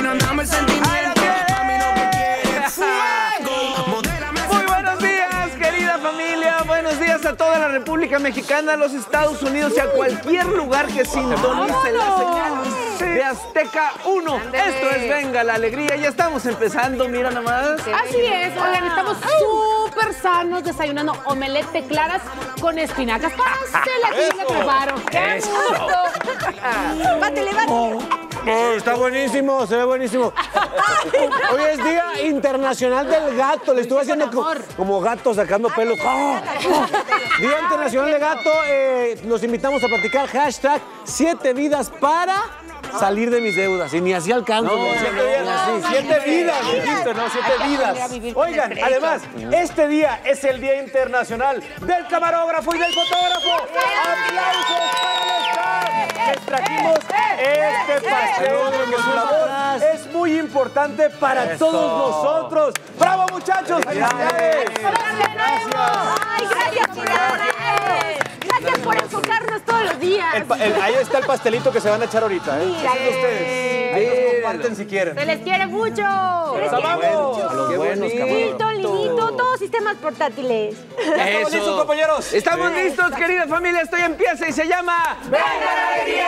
no andamos el sentimiento. A mí lo que quieres fuego. Muy buenos días, querida familia. Buenos días a toda la República Mexicana, a los Estados Unidos y a cualquier lugar que sintonice la señal de Azteca 1. Esto es Venga la Alegría. Ya estamos empezando, mira nomás. Así es, oigan, estamos súper sanos desayunando omelette claras con espinacas. Pásele aquí, le preparo. ¡Qué gusto! Bátele, bátele. Oh, está buenísimo, se ve buenísimo. Hoy es Día Internacional del Gato. Le estuve haciendo como gato sacando pelo. Día Internacional del Gato. Los invitamos a platicar hashtag 7 vidas para salir de mis deudas. Y ni así alcanzo. No, 7 vidas, dijiste, ¿no? 7 vidas. Oigan, además, este día es el Día Internacional del Camarógrafo y del Fotógrafo. ¡Aplausos para los fans! Les trajimos este pastel porque su labor es muy importante para todos nosotros. ¡Bravo, muchachos! ¡Felicidades! ¡Ay, gracias, gracias por enfocarnos todos los días! Ahí está el pastelito que se van a echar ahorita, ¿eh? Mira, Ustedes. Ahí los comparten si quieren. ¡Se les quiere mucho! ¡Los amamos! A los buenos, Linito, linito, todos sistemas portátiles. ¿Estamos listos, compañeros? Estamos listos, querida familia. Esto ya empieza y se llama ¡Venga la Alegría!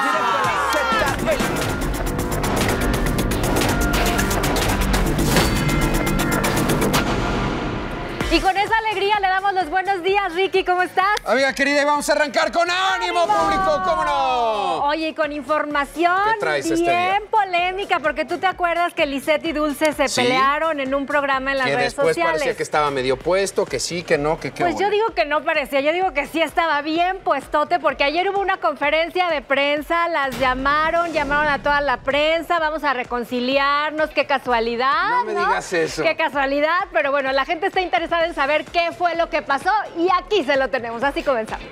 Y con esa alegría le damos los buenos días, Ricky, ¿cómo estás? Amiga querida, y vamos a arrancar con ánimo, público, ¿cómo no? Oye, y con información ¿Qué traes bien este día? polémica, porque tú te acuerdas que Lisette y Dulce se pelearon en un programa en las Que redes después sociales. parecía que estaba medio puesto, que sí, que no, que qué Pues bueno. yo digo que no parecía, yo digo que sí estaba bien puestote, porque ayer hubo una conferencia de prensa, las llamaron a toda la prensa, vamos a reconciliarnos, qué casualidad, No me digas eso. Qué casualidad, pero bueno, la gente está interesada en saber qué fue lo que pasó y aquí se lo tenemos, así comenzamos.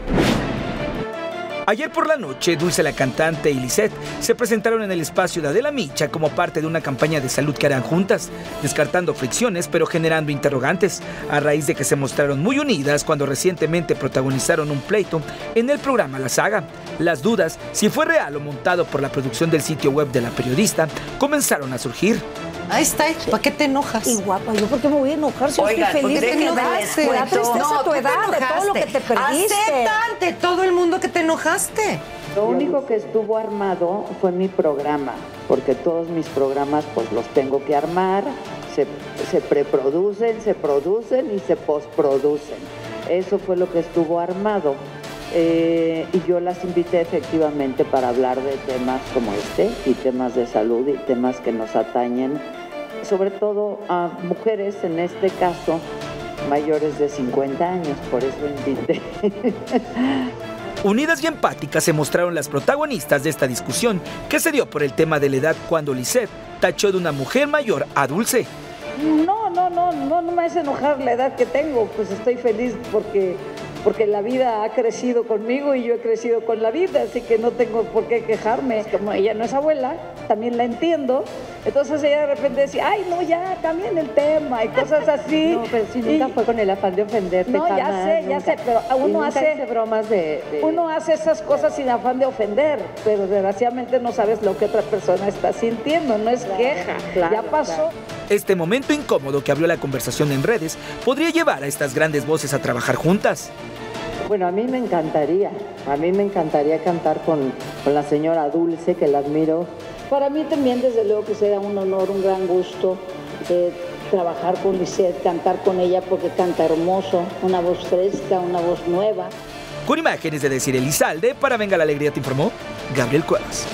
Ayer por la noche, Dulce la cantante y Lisette se presentaron en el espacio de Adela Micha como parte de una campaña de salud que harán juntas, descartando fricciones pero generando interrogantes, a raíz de que se mostraron muy unidas cuando recientemente protagonizaron un pleito en el programa La Saga. Las dudas, si fue real o montado por la producción del sitio web de la periodista, comenzaron a surgir. Ahí está, ¿para qué te enojas? Y guapa, ¿yo por qué me voy a enojar si Oigan, estoy feliz? déjenme ¿Te enojaste? les Da cuento. tristeza tu tú te edad, de todo lo enojaste. que te perdiste. Acepta ante todo el mundo que te enojaste. Lo único que estuvo armado fue mi programa, porque todos mis programas pues los tengo que armar, se preproducen, se producen y se postproducen. Eso fue lo que estuvo armado. Y yo las invité efectivamente para hablar de temas como este y temas de salud y temas que nos atañen, sobre todo a mujeres, en este caso, mayores de 50 años, por eso invité. Unidas y empáticas se mostraron las protagonistas de esta discusión que se dio por el tema de la edad cuando Lisette tachó de una mujer mayor a Dulce. No me hace enojar la edad que tengo, pues estoy feliz porque la vida ha crecido conmigo y yo he crecido con la vida, así que no tengo por qué quejarme. Como ella no es abuela, también la entiendo, entonces ella de repente decía, ay, no, ya, cambien el tema y cosas así. No, pero si nunca fue con el afán de ofenderte. No, jamás, ya sé, pero uno hace bromas uno hace esas cosas sin afán de ofender, pero desgraciadamente no sabes lo que otra persona está sintiendo, no es queja, ya pasó. Este momento incómodo que abrió la conversación en redes podría llevar a estas grandes voces a trabajar juntas. Bueno, a mí me encantaría cantar con la señora Dulce, que la admiro. Para mí también, desde luego, que será un honor, un gran gusto trabajar con Lisette, cantar con ella, porque canta hermoso, una voz fresca, una voz nueva. Con imágenes de Desiree Lizalde, para Venga la Alegría te informó Gabriel Cuevas.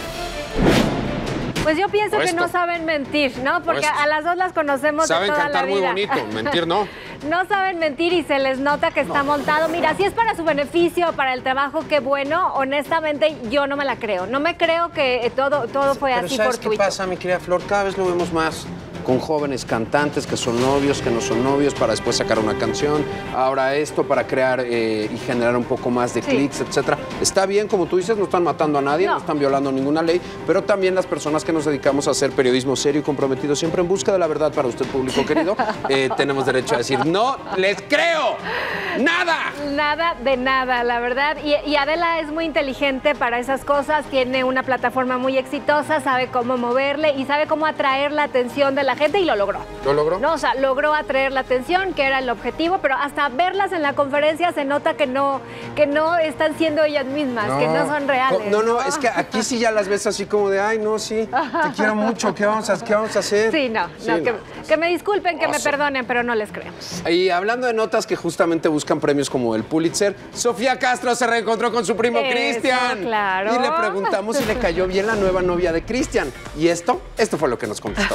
Pues yo pienso que no saben mentir, ¿no? Porque a las dos las conocemos de toda la vida. Saben cantar muy bonito, mentir no. No saben mentir y se les nota que está montado. Mira, si es para su beneficio, para el trabajo, qué bueno. Honestamente, yo no me la creo. No me creo que todo fue así ¿sabes fortuito. qué pasa, mi querida Flor? Cada vez lo vemos más con jóvenes cantantes que son novios, que no son novios, para después sacar una canción. Ahora esto para crear y generar un poco más de clics, etcétera. Está bien, como tú dices, no están matando a nadie, no están violando ninguna ley, pero también las personas que nos dedicamos a hacer periodismo serio y comprometido, siempre en busca de la verdad para usted, público querido, tenemos derecho a decir No les creo. Nada. Nada de nada, la verdad. Y Adela es muy inteligente para esas cosas, tiene una plataforma muy exitosa, sabe cómo moverle y sabe cómo atraer la atención de la gente y lo logró. ¿Lo logró? No, o sea, logró atraer la atención, que era el objetivo, pero hasta verlas en la conferencia se nota que no están siendo ellas mismas, que no son reales. No, es que aquí sí ya las ves así como de, ay, no, sí, te quiero mucho, ¿qué vamos a hacer? Sí, que me disculpen, que me perdonen, pero no les creemos. Y hablando de notas que justamente buscan premios como el Pulitzer, Sofía Castro se reencontró con su primo Cristian. Claro. Y le preguntamos si le cayó bien la nueva novia de Cristian. Y esto fue lo que nos contestó.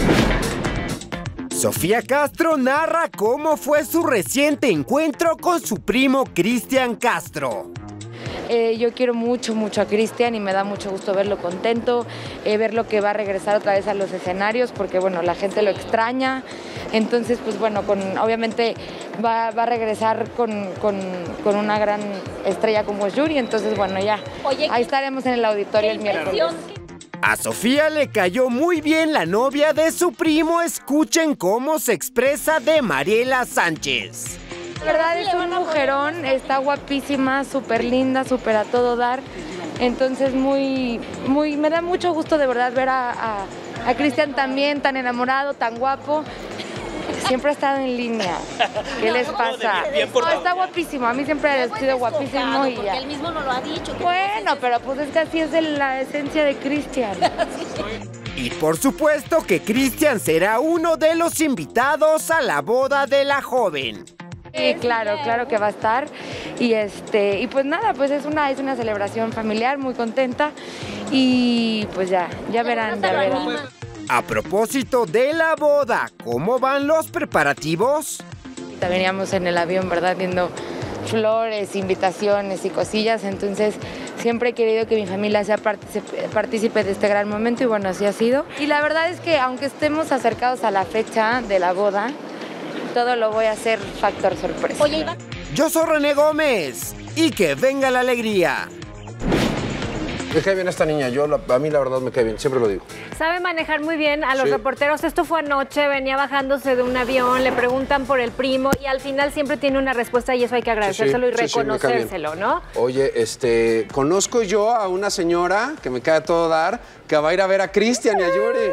Sofía Castro narra cómo fue su reciente encuentro con su primo Cristian Castro. Yo quiero mucho a Cristian y me da mucho gusto verlo contento, verlo que va a regresar otra vez a los escenarios porque, bueno, la gente lo extraña. Entonces, pues bueno, obviamente va a regresar con una gran estrella como es Yuri. Entonces, bueno, ya, ahí estaremos en el auditorio el miércoles. A Sofía le cayó muy bien la novia de su primo. Escuchen cómo se expresa de Mariela Sánchez. La verdad es un mujerón, está guapísima, súper linda, súper a todo dar. Entonces me da mucho gusto de verdad ver a Cristian también, tan enamorado, tan guapo. Siempre ha estado en línea. ¿Qué les pasa? No, está guapísimo, a mí siempre ha sido guapísimo y ya. Él mismo no lo ha dicho. Bueno, pero pues es que así es la esencia de Cristian. Y por supuesto que Cristian será uno de los invitados a la boda de la joven. Sí, claro que va a estar. Y pues nada, pues es una celebración familiar, muy contenta. Y pues ya verán. A propósito de la boda, ¿cómo van los preparativos? Veníamos en el avión, ¿verdad? Viendo flores, invitaciones y cosillas. Entonces siempre he querido que mi familia sea partícipe de este gran momento y bueno, así ha sido. Y la verdad es que aunque estemos acercados a la fecha de la boda, todo lo voy a hacer factor sorpresa. Oye, Iván. Yo soy René Gómez y que venga la alegría. Me cae bien esta niña, a mí la verdad me cae bien, siempre lo digo. Sabe manejar muy bien a los reporteros. Esto fue anoche, venía bajándose de un avión, le preguntan por el primo y al final siempre tiene una respuesta y eso hay que agradecérselo y reconocérselo, ¿no? Oye, conozco yo a una señora que me cae a todo dar, que va a ir a ver a Cristian y a Yuri.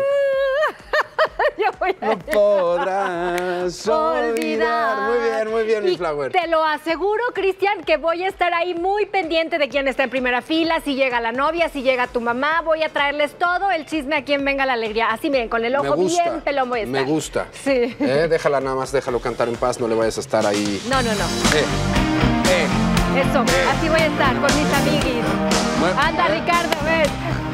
No podrás olvidar. Muy bien, mi flower. Te lo aseguro, Cristian, que voy a estar ahí muy pendiente de quién está en primera fila, si llega la novia, si llega tu mamá. Voy a traerles todo el chisme a quien venga la alegría. Así, miren, con el ojo bien pelón voy a estar. Me gusta. Sí. Déjala nada más, déjalo cantar en paz, no le vayas a estar ahí. No. Eso, así voy a estar con mis amiguis. Anda, Ricardo, ven.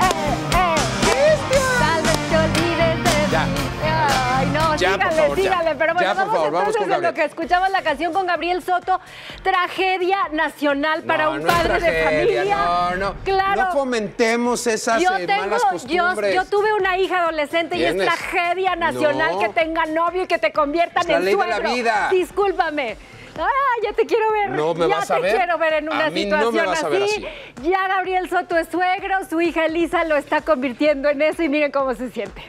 Tal vez te olvides de mí. Ay, no, síganle, pero bueno, vamos entonces en lo que escuchamos la canción con Gabriel Soto, tragedia nacional para un padre de familia. Claro. No fomentemos esas malas costumbres. Yo tuve una hija adolescente y es tragedia nacional que tenga novio y que te conviertan en suegro. La vida. Discúlpame. Ya te quiero ver. No me vas a ver. Ya te quiero ver en una situación así. Ya Gabriel Soto es suegro, su hija Elisa lo está convirtiendo en eso y miren cómo se siente.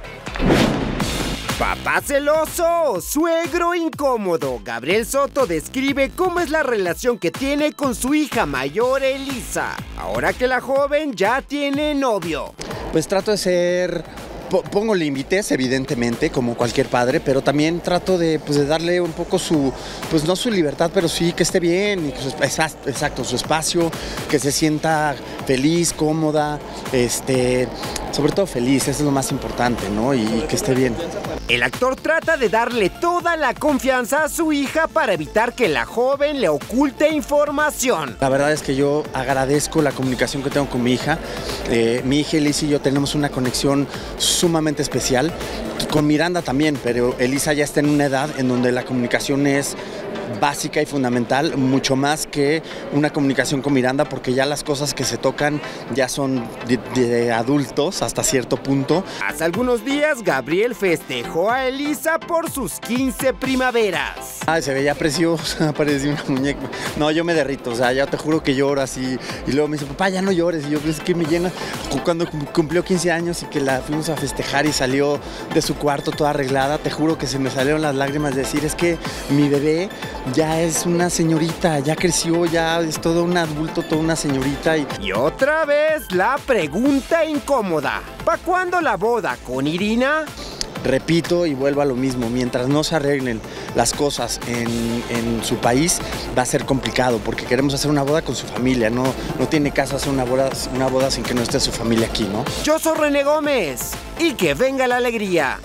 Papá celoso, suegro incómodo. Gabriel Soto describe cómo es la relación que tiene con su hija mayor Elisa, ahora que la joven ya tiene novio. Pues trato de ser... Pongo límites, evidentemente, como cualquier padre, pero también trato de darle un poco su, pues no su libertad, pero sí que esté bien, y que su espacio, que se sienta feliz, cómoda, sobre todo feliz, eso es lo más importante, ¿no? Y que esté bien. El actor trata de darle toda la confianza a su hija para evitar que la joven le oculte información. La verdad es que yo agradezco la comunicación que tengo con mi hija. Mi hija Elisa y yo tenemos una conexión sumamente especial. Con Miranda también, pero Elisa ya está en una edad en donde la comunicación es básica y fundamental, mucho más que una comunicación con Miranda, porque ya las cosas que se tocan ya son de adultos hasta cierto punto. Hace algunos días, Gabriel festejó a Elisa por sus 15 primaveras. Ay, se veía preciosa, parecía una muñeca. No, yo me derrito, o sea, ya te juro que lloro así. Y luego me dice, papá, ya no llores. Y yo, pues, que me llena. Cuando cumplió 15 años y que la fuimos a festejar y salió de su cuarto toda arreglada, te juro que se me salieron las lágrimas de decir, es que mi bebé ya es una señorita, ya creció, ya es todo un adulto, toda una señorita. Y otra vez la pregunta incómoda. ¿Para cuándo la boda con Irina? Repito y vuelvo a lo mismo, mientras no se arreglen las cosas en su país, va a ser complicado, porque queremos hacer una boda con su familia, no tiene caso hacer una boda sin que no esté su familia aquí, ¿no? Yo soy René Gómez, y que venga la alegría.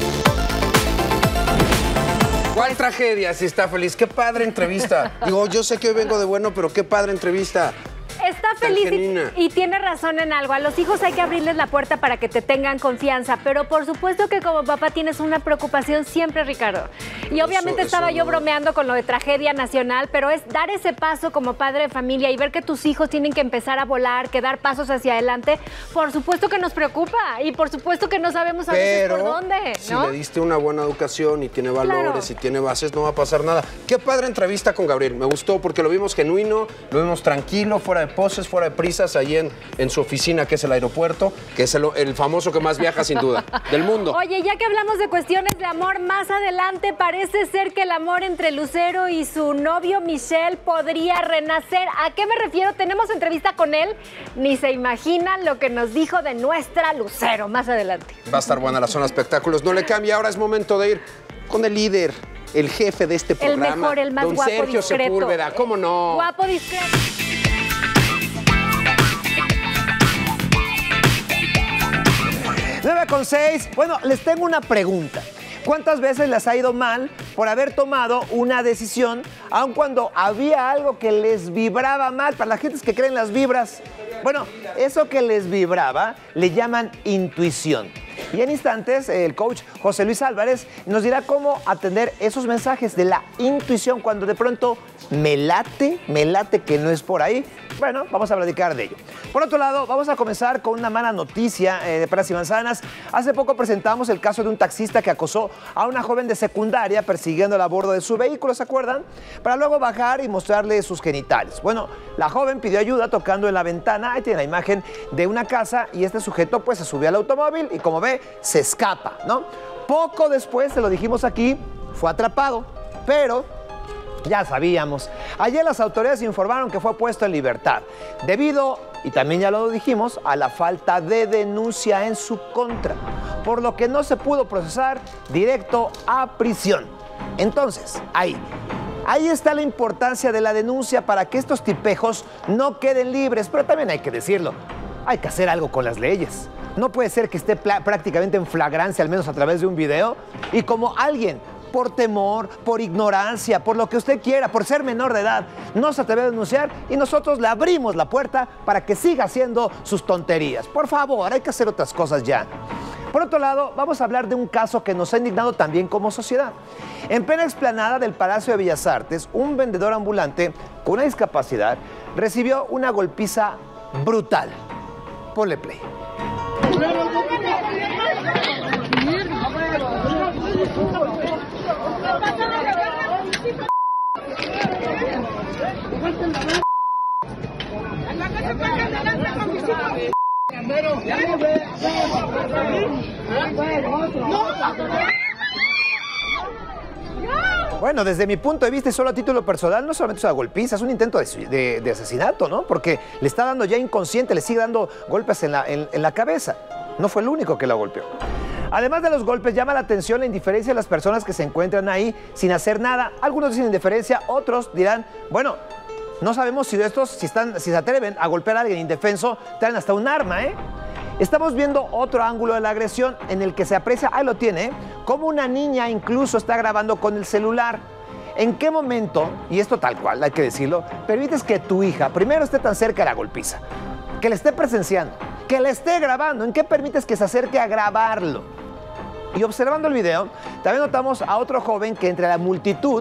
¿Cuál tragedia si está feliz? ¡Qué padre entrevista! Digo, yo sé que hoy vengo de bueno, pero qué padre entrevista. Está feliz y tiene razón en algo. A los hijos hay que abrirles la puerta para que te tengan confianza, pero por supuesto que como papá tienes una preocupación siempre, Ricardo. Y obviamente estaba yo bromeando con lo de tragedia nacional, pero es dar ese paso como padre de familia y ver que tus hijos tienen que empezar a volar, que dar pasos hacia adelante. Por supuesto que nos preocupa y por supuesto que no sabemos a veces por dónde, ¿no? Si le diste una buena educación y tiene valores y tiene bases, no va a pasar nada. Qué padre entrevista con Gabriel. Me gustó porque lo vimos genuino, lo vimos tranquilo, fuera de poses, fuera de prisas, ahí en su oficina, que es el aeropuerto, que es el famoso que más viaja, sin duda, del mundo. Oye, ya que hablamos de cuestiones de amor, más adelante parece ser que el amor entre Lucero y su novio Michelle podría renacer. ¿A qué me refiero? Tenemos entrevista con él. Ni se imaginan lo que nos dijo de nuestra Lucero. Más adelante. Va a estar buena la zona de espectáculos. No le cambia, ahora es momento de ir con el líder, el jefe de este programa. El mejor, el más guapo, Sergio discreto. Sepúlveda, ¿cómo no? Guapo, discreto. 9:06. Bueno, les tengo una pregunta. ¿Cuántas veces les ha ido mal por haber tomado una decisión, aun cuando había algo que les vibraba mal? Para la gente que cree en las vibras, bueno, eso que les vibraba le llaman intuición. Y en instantes, el coach José Luis Álvarez nos dirá cómo atender esos mensajes de la intuición cuando de pronto me late que no es por ahí. Bueno, vamos a platicar de ello. Por otro lado, vamos a comenzar con una mala noticia de peras y manzanas. Hace poco presentamos el caso de un taxista que acosó a una joven de secundaria persiguiéndola a bordo de su vehículo, ¿se acuerdan? Para luego bajar y mostrarle sus genitales. Bueno, la joven pidió ayuda tocando en la ventana. Ahí tiene la imagen de una casa y este sujeto pues se subió al automóvil y como ve, se escapa, ¿no? Poco después, se lo dijimos aquí, fue atrapado, pero ya sabíamos. Ayer las autoridades informaron que fue puesto en libertad, debido, y también ya lo dijimos, a la falta de denuncia en su contra, por lo que no se pudo procesar directo a prisión. Entonces, ahí está la importancia de la denuncia para que estos tipejos no queden libres, pero también hay que decirlo, hay que hacer algo con las leyes. No puede ser que esté prácticamente en flagrancia, al menos a través de un video, y como alguien, por temor, por ignorancia, por lo que usted quiera, por ser menor de edad, no se atreve a denunciar y nosotros le abrimos la puerta para que siga haciendo sus tonterías. Por favor, hay que hacer otras cosas ya. Por otro lado, vamos a hablar de un caso que nos ha indignado también como sociedad. En plena explanada del Palacio de Bellas Artes, un vendedor ambulante con una discapacidad recibió una golpiza brutal. Ponle play. Bueno, desde mi punto de vista y solo a título personal, no solamente es una golpiza, es un intento de asesinato, ¿no? Porque le está dando ya inconsciente, le sigue dando golpes en la cabeza. No fue el único que la golpeó. Además de los golpes, llama la atención la indiferencia de las personas que se encuentran ahí sin hacer nada. Algunos dicen indiferencia, otros dirán, bueno, no sabemos si de estos, si se atreven a golpear a alguien indefenso, traen hasta un arma, ¿eh? Estamos viendo otro ángulo de la agresión en el que se aprecia, ahí lo tiene, ¿eh? Como una niña incluso está grabando con el celular. ¿En qué momento, y esto tal cual, hay que decirlo, permites que tu hija primero esté tan cerca de la golpiza, que le esté presenciando, que le esté grabando? ¿En qué permites que se acerque a grabarlo? Y observando el video, también notamos a otro joven que entre la multitud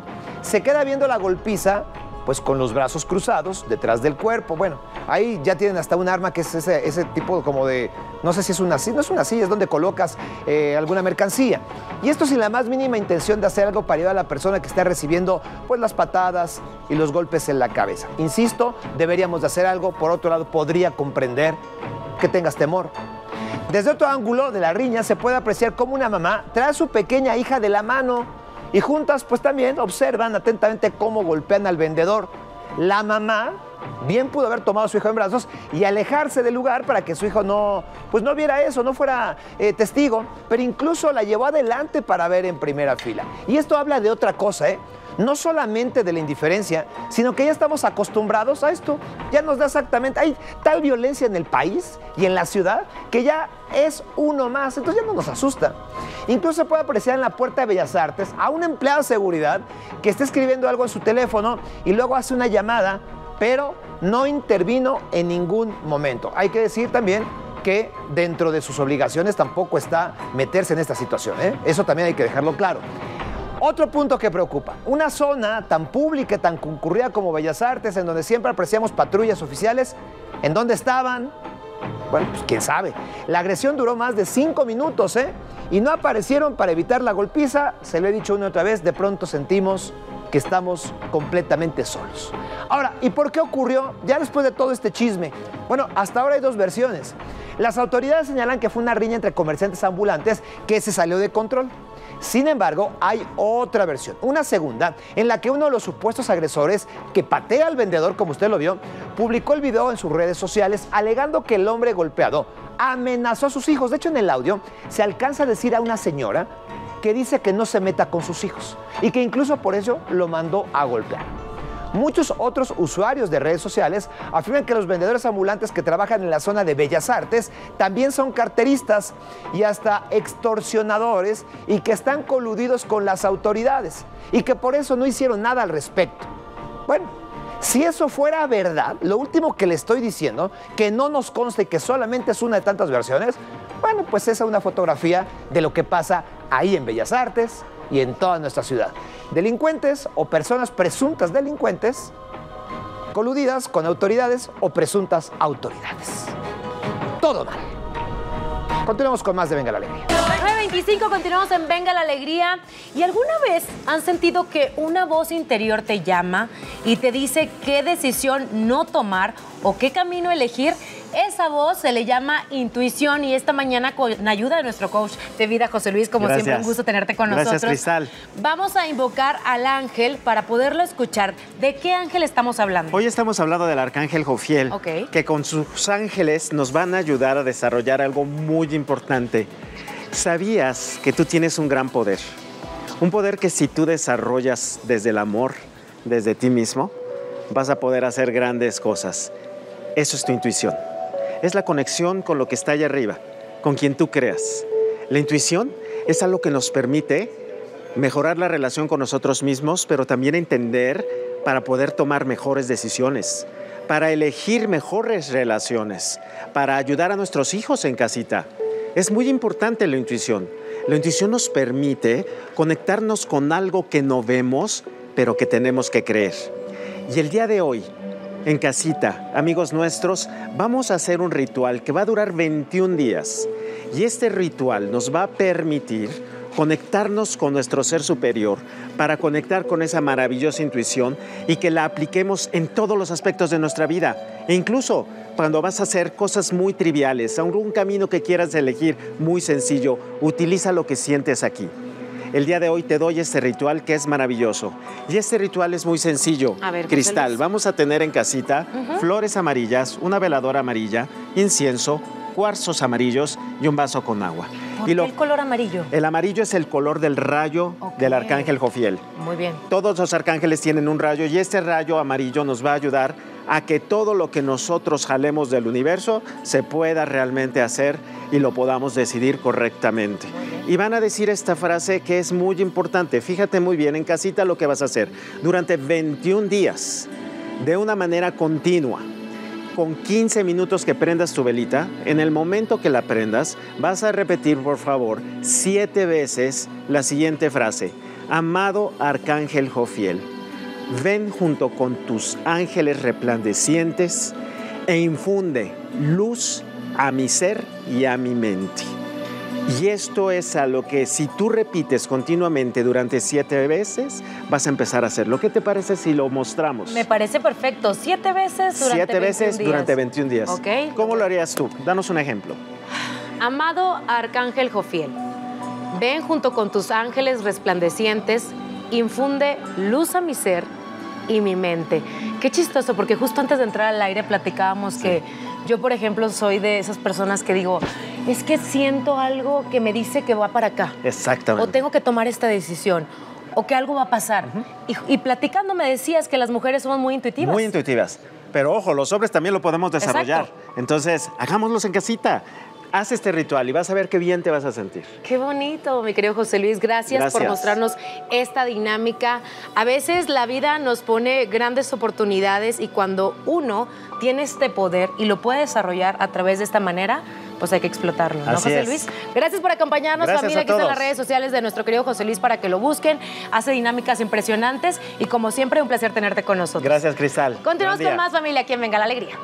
se queda viendo la golpiza pues con los brazos cruzados detrás del cuerpo. Bueno, ahí ya tienen hasta un arma que es ese tipo como de, no sé si es una silla, no es una silla, es donde colocas alguna mercancía. Y esto sin la más mínima intención de hacer algo para ayudar a la persona que está recibiendo pues las patadas y los golpes en la cabeza. Insisto, deberíamos de hacer algo. Por otro lado, podría comprender que tengas temor. Desde otro ángulo de la riña se puede apreciar cómo una mamá trae a su pequeña hija de la mano y juntas pues también observan atentamente cómo golpean al vendedor. La mamá bien pudo haber tomado a su hijo en brazos y alejarse del lugar para que su hijo no viera eso, no fuera testigo, pero incluso la llevó adelante para ver en primera fila. Y esto habla de otra cosa, no solamente de la indiferencia, sino que ya estamos acostumbrados a esto. Ya nos da exactamente, hay tal violencia en el país y en la ciudad que ya es uno más, entonces ya no nos asusta. Incluso se puede apreciar en la Puerta de Bellas Artes a un empleado de seguridad que está escribiendo algo en su teléfono y luego hace una llamada, pero no intervino en ningún momento. Hay que decir también que dentro de sus obligaciones tampoco está meterse en esta situación, Eso también hay que dejarlo claro. Otro punto que preocupa, una zona tan pública y tan concurrida como Bellas Artes, en donde siempre apreciamos patrullas oficiales, ¿en dónde estaban? Bueno, pues quién sabe. La agresión duró más de 5 minutos, y no aparecieron para evitar la golpiza. Se lo he dicho una y otra vez, de pronto sentimos que estamos completamente solos. Ahora, ¿y por qué ocurrió ya después de todo este chisme? Bueno, hasta ahora hay dos versiones. Las autoridades señalan que fue una riña entre comerciantes ambulantes que se salió de control. Sin embargo, hay otra versión, una segunda, en la que uno de los supuestos agresores, que patea al vendedor, como usted lo vio, publicó el video en sus redes sociales alegando que el hombre golpeado amenazó a sus hijos. De hecho, en el audio se alcanza a decir a una señora que dice que no se meta con sus hijos y que incluso por eso lo mandó a golpear. Muchos otros usuarios de redes sociales afirman que los vendedores ambulantes que trabajan en la zona de Bellas Artes también son carteristas y hasta extorsionadores y que están coludidos con las autoridades y que por eso no hicieron nada al respecto. Bueno, si eso fuera verdad, lo último que le estoy diciendo, que no nos consta y que solamente es una de tantas versiones, bueno, pues esa es una fotografía de lo que pasa ahí en Bellas Artes y en toda nuestra ciudad. Delincuentes o personas presuntas delincuentes coludidas con autoridades o presuntas autoridades. Todo mal. Continuamos con más de Venga la Alegría. 9:25, continuamos en Venga la Alegría. ¿Y alguna vez han sentido que una voz interior te llama y te dice qué decisión no tomar o qué camino elegir? Esa voz se le llama intuición y esta mañana con ayuda de nuestro coach de vida, José Luis, como siempre un gusto tenerte con nosotros. Gracias, Cristal. Vamos a invocar al ángel para poderlo escuchar. ¿De qué ángel estamos hablando? Hoy estamos hablando del arcángel Jofiel, que con sus ángeles nos van a ayudar a desarrollar algo muy importante. ¿Sabías que tú tienes un gran poder? Un poder que si tú desarrollas desde el amor, desde ti mismo, vas a poder hacer grandes cosas. Eso es tu intuición. Es la conexión con lo que está allá arriba, con quien tú creas. La intuición es algo que nos permite mejorar la relación con nosotros mismos, pero también entender para poder tomar mejores decisiones, para elegir mejores relaciones, para ayudar a nuestros hijos en casita. Es muy importante la intuición. La intuición nos permite conectarnos con algo que no vemos, pero que tenemos que creer. Y el día de hoy, en casita, amigos nuestros, vamos a hacer un ritual que va a durar 21 días. Y este ritual nos va a permitir conectarnos con nuestro ser superior para conectar con esa maravillosa intuición y que la apliquemos en todos los aspectos de nuestra vida. E incluso cuando vas a hacer cosas muy triviales, algún camino que quieras elegir muy sencillo, utiliza lo que sientes aquí. El día de hoy te doy este ritual que es maravilloso. Y este ritual es muy sencillo. A ver, Cristal, vamos a tener en casita flores amarillas, una veladora amarilla, incienso, cuarzos amarillos y un vaso con agua. ¿Por qué el color amarillo? El amarillo es el color del rayo del arcángel Jofiel. Muy bien. Todos los arcángeles tienen un rayo y este rayo amarillo nos va a ayudar a que todo lo que nosotros jalemos del universo se pueda realmente hacer y lo podamos decidir correctamente. Y van a decir esta frase que es muy importante. Fíjate muy bien en casita lo que vas a hacer. Durante 21 días, de una manera continua, con 15 minutos que prendas tu velita, en el momento que la prendas, vas a repetir, por favor, 7 veces la siguiente frase. Amado Arcángel Jofiel, ven junto con tus ángeles resplandecientes e infunde luz a mi ser y a mi mente. Y esto es a lo que si tú repites continuamente durante 7 veces, vas a empezar a hacerlo. ¿Qué te parece si lo mostramos? Me parece perfecto. 7 veces durante 7 veces 21 días. durante 21 días. Ok. ¿Cómo lo harías tú? Danos un ejemplo. Amado Arcángel Jofiel, ven junto con tus ángeles resplandecientes, infunde luz a mi ser y mi mente. Qué chistoso, porque justo antes de entrar al aire platicábamos que yo, por ejemplo, soy de esas personas que digo, es que siento algo que me dice que va para acá. Exactamente. O tengo que tomar esta decisión, o que algo va a pasar. Y platicando me decías que las mujeres somos muy intuitivas. Muy intuitivas. Pero ojo, los hombres también lo podemos desarrollar. Exacto. Entonces, hagámoslos en casita. Haz este ritual y vas a ver qué bien te vas a sentir. Qué bonito, mi querido José Luis. Gracias por mostrarnos esta dinámica. A veces la vida nos pone grandes oportunidades y cuando uno tiene este poder y lo puede desarrollar a través de esta manera, pues hay que explotarlo, ¿no, José Luis? Gracias por acompañarnos, familia. Aquí están las redes sociales de nuestro querido José Luis para que lo busquen. Hace dinámicas impresionantes y, como siempre, un placer tenerte con nosotros. Gracias, Cristal. Continuamos con más, familia, aquí en Venga la Alegría.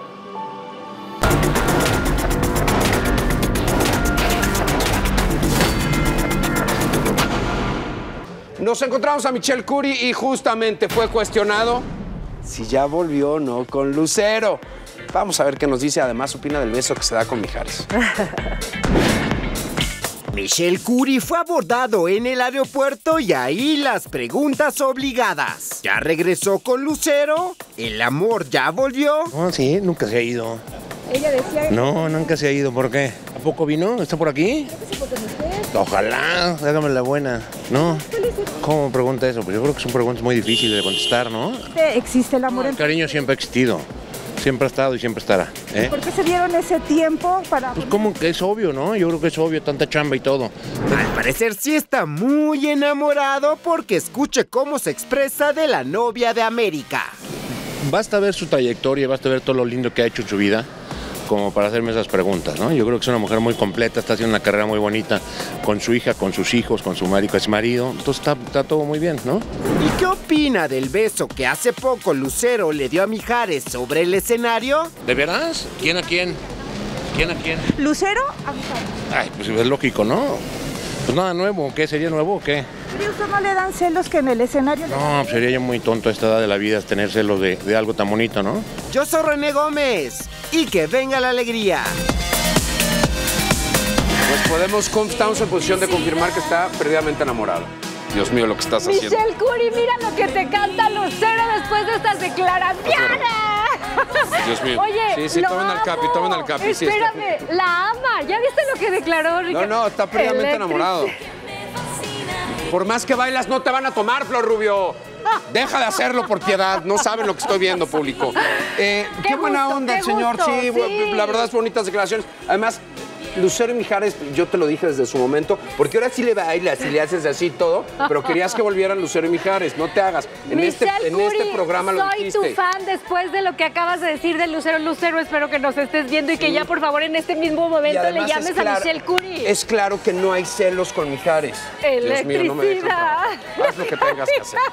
Nos encontramos a Michelle Curie y justamente fue cuestionado si ya volvió o no con Lucero. Vamos a ver qué nos dice. Además, opina del beso que se da con Mijares. Michelle Curie fue abordado en el aeropuerto y ahí las preguntas obligadas. ¿Ya regresó con Lucero? ¿El amor ya volvió? No, sí, nunca se ha ido. Ella decía... No, nunca se ha ido. ¿Por qué? ¿A poco vino? ¿Está por aquí? Ojalá, hágame la buena. ¿No? ¿Cómo me pregunta eso? Pues yo creo que son preguntas muy difíciles de contestar, ¿no? ¿Existe el amor? El cariño siempre ha existido. Siempre ha estado y siempre estará. ¿Eh? ¿Por qué se dieron ese tiempo para...? Pues como que es obvio, ¿no? Yo creo que es obvio, tanta chamba y todo. Al parecer sí está muy enamorado porque escuche cómo se expresa de la novia de América. Basta ver su trayectoria, basta ver todo lo lindo que ha hecho en su vida como para hacerme esas preguntas, ¿no? Yo creo que es una mujer muy completa, está haciendo una carrera muy bonita con su hija, con sus hijos, con su marido, entonces está todo muy bien, ¿no? ¿Y qué opina del beso que hace poco Lucero le dio a Mijares sobre el escenario? ¿De veras? ¿Quién a quién? ¿Quién a quién? ¿Lucero a Mijares? Ay, pues es lógico, ¿no? Pues nada nuevo, ¿qué? ¿Sería nuevo o qué? ¿Y usted no le dan celos que en el escenario? No, pues sería ya muy tonto a esta edad de la vida tener celos de algo tan bonito, ¿no? Yo soy René Gómez y que venga la alegría. Pues estamos en posición de confirmar que está perdidamente enamorado. Dios mío, lo que estás haciendo. Michelle Curie, mira lo que te canta Lucero después de estas declaraciones. Dios mío. Oye, sí, tomen al Capi. Espérame, Sí, la ama. ¿Ya viste lo que declaró Ricardo? No, está perdidamente enamorado. Por más que bailas, no te van a tomar, Flor Rubio. Deja de hacerlo por piedad. No saben lo que estoy viendo, público. Qué buena onda el señor. Sí, la verdad es bonitas declaraciones. Además, Lucero y Mijares, yo te lo dije desde su momento, porque ahora sí le bailas y le haces así todo, pero querías que volvieran Lucero y Mijares. No te hagas. En este programa lo dijiste. Soy tu fan después de lo que acabas de decir de Lucero. Lucero, espero que nos estés viendo y que ya, por favor, en este mismo momento le llames a Michelle Curie. Es claro que no hay celos con Mijares. Dios mío, no me dejes trabajar. Haz lo que tengas que hacer.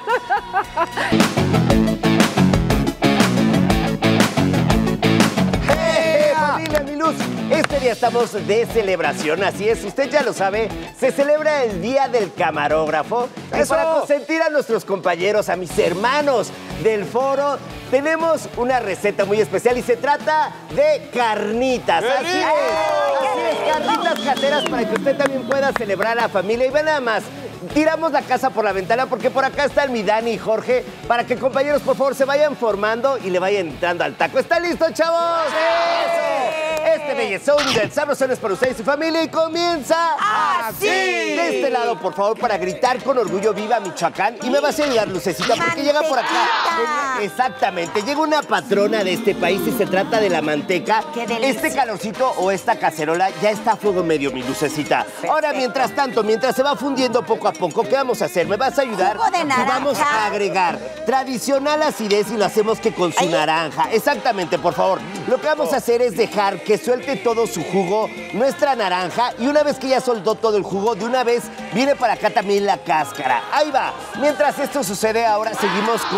Familia Mi Luz, este día estamos de celebración, así es, usted ya lo sabe, se celebra el Día del Camarógrafo. Y para consentir a nuestros compañeros, a mis hermanos del foro, tenemos una receta muy especial y se trata de carnitas. Así es, carnitas caseras para que usted también pueda celebrar a la familia. Y ve nada más, tiramos la casa por la ventana porque por acá están mi Dani y Jorge para que, compañeros, por favor, se vayan formando y le vayan entrando al taco. ¿Están listos, chavos? ¡Eso! Este bellezón del sabrosón es para usted y su familia y comienza así. De este lado, por favor, para gritar con orgullo viva Michoacán. Y me vas a ayudar, Lucecita, porque llega por acá. Exactamente, llega una patrona de este país y se trata de la manteca. Este calorcito o esta cacerola ya está a fuego medio, mi Lucecita. Ahora, mientras tanto, mientras se va fundiendo poco a poco, ¿qué vamos a hacer? ¿Me vas a ayudar? Jugo de naranja. Y vamos a agregar tradicional acidez y lo hacemos que con su naranja. Exactamente, por favor. Lo que vamos a hacer es dejar que suelte todo su jugo nuestra naranja y una vez que ya soltó todo el jugo, de una vez viene para acá también la cáscara. Ahí va. Mientras esto sucede, ahora seguimos con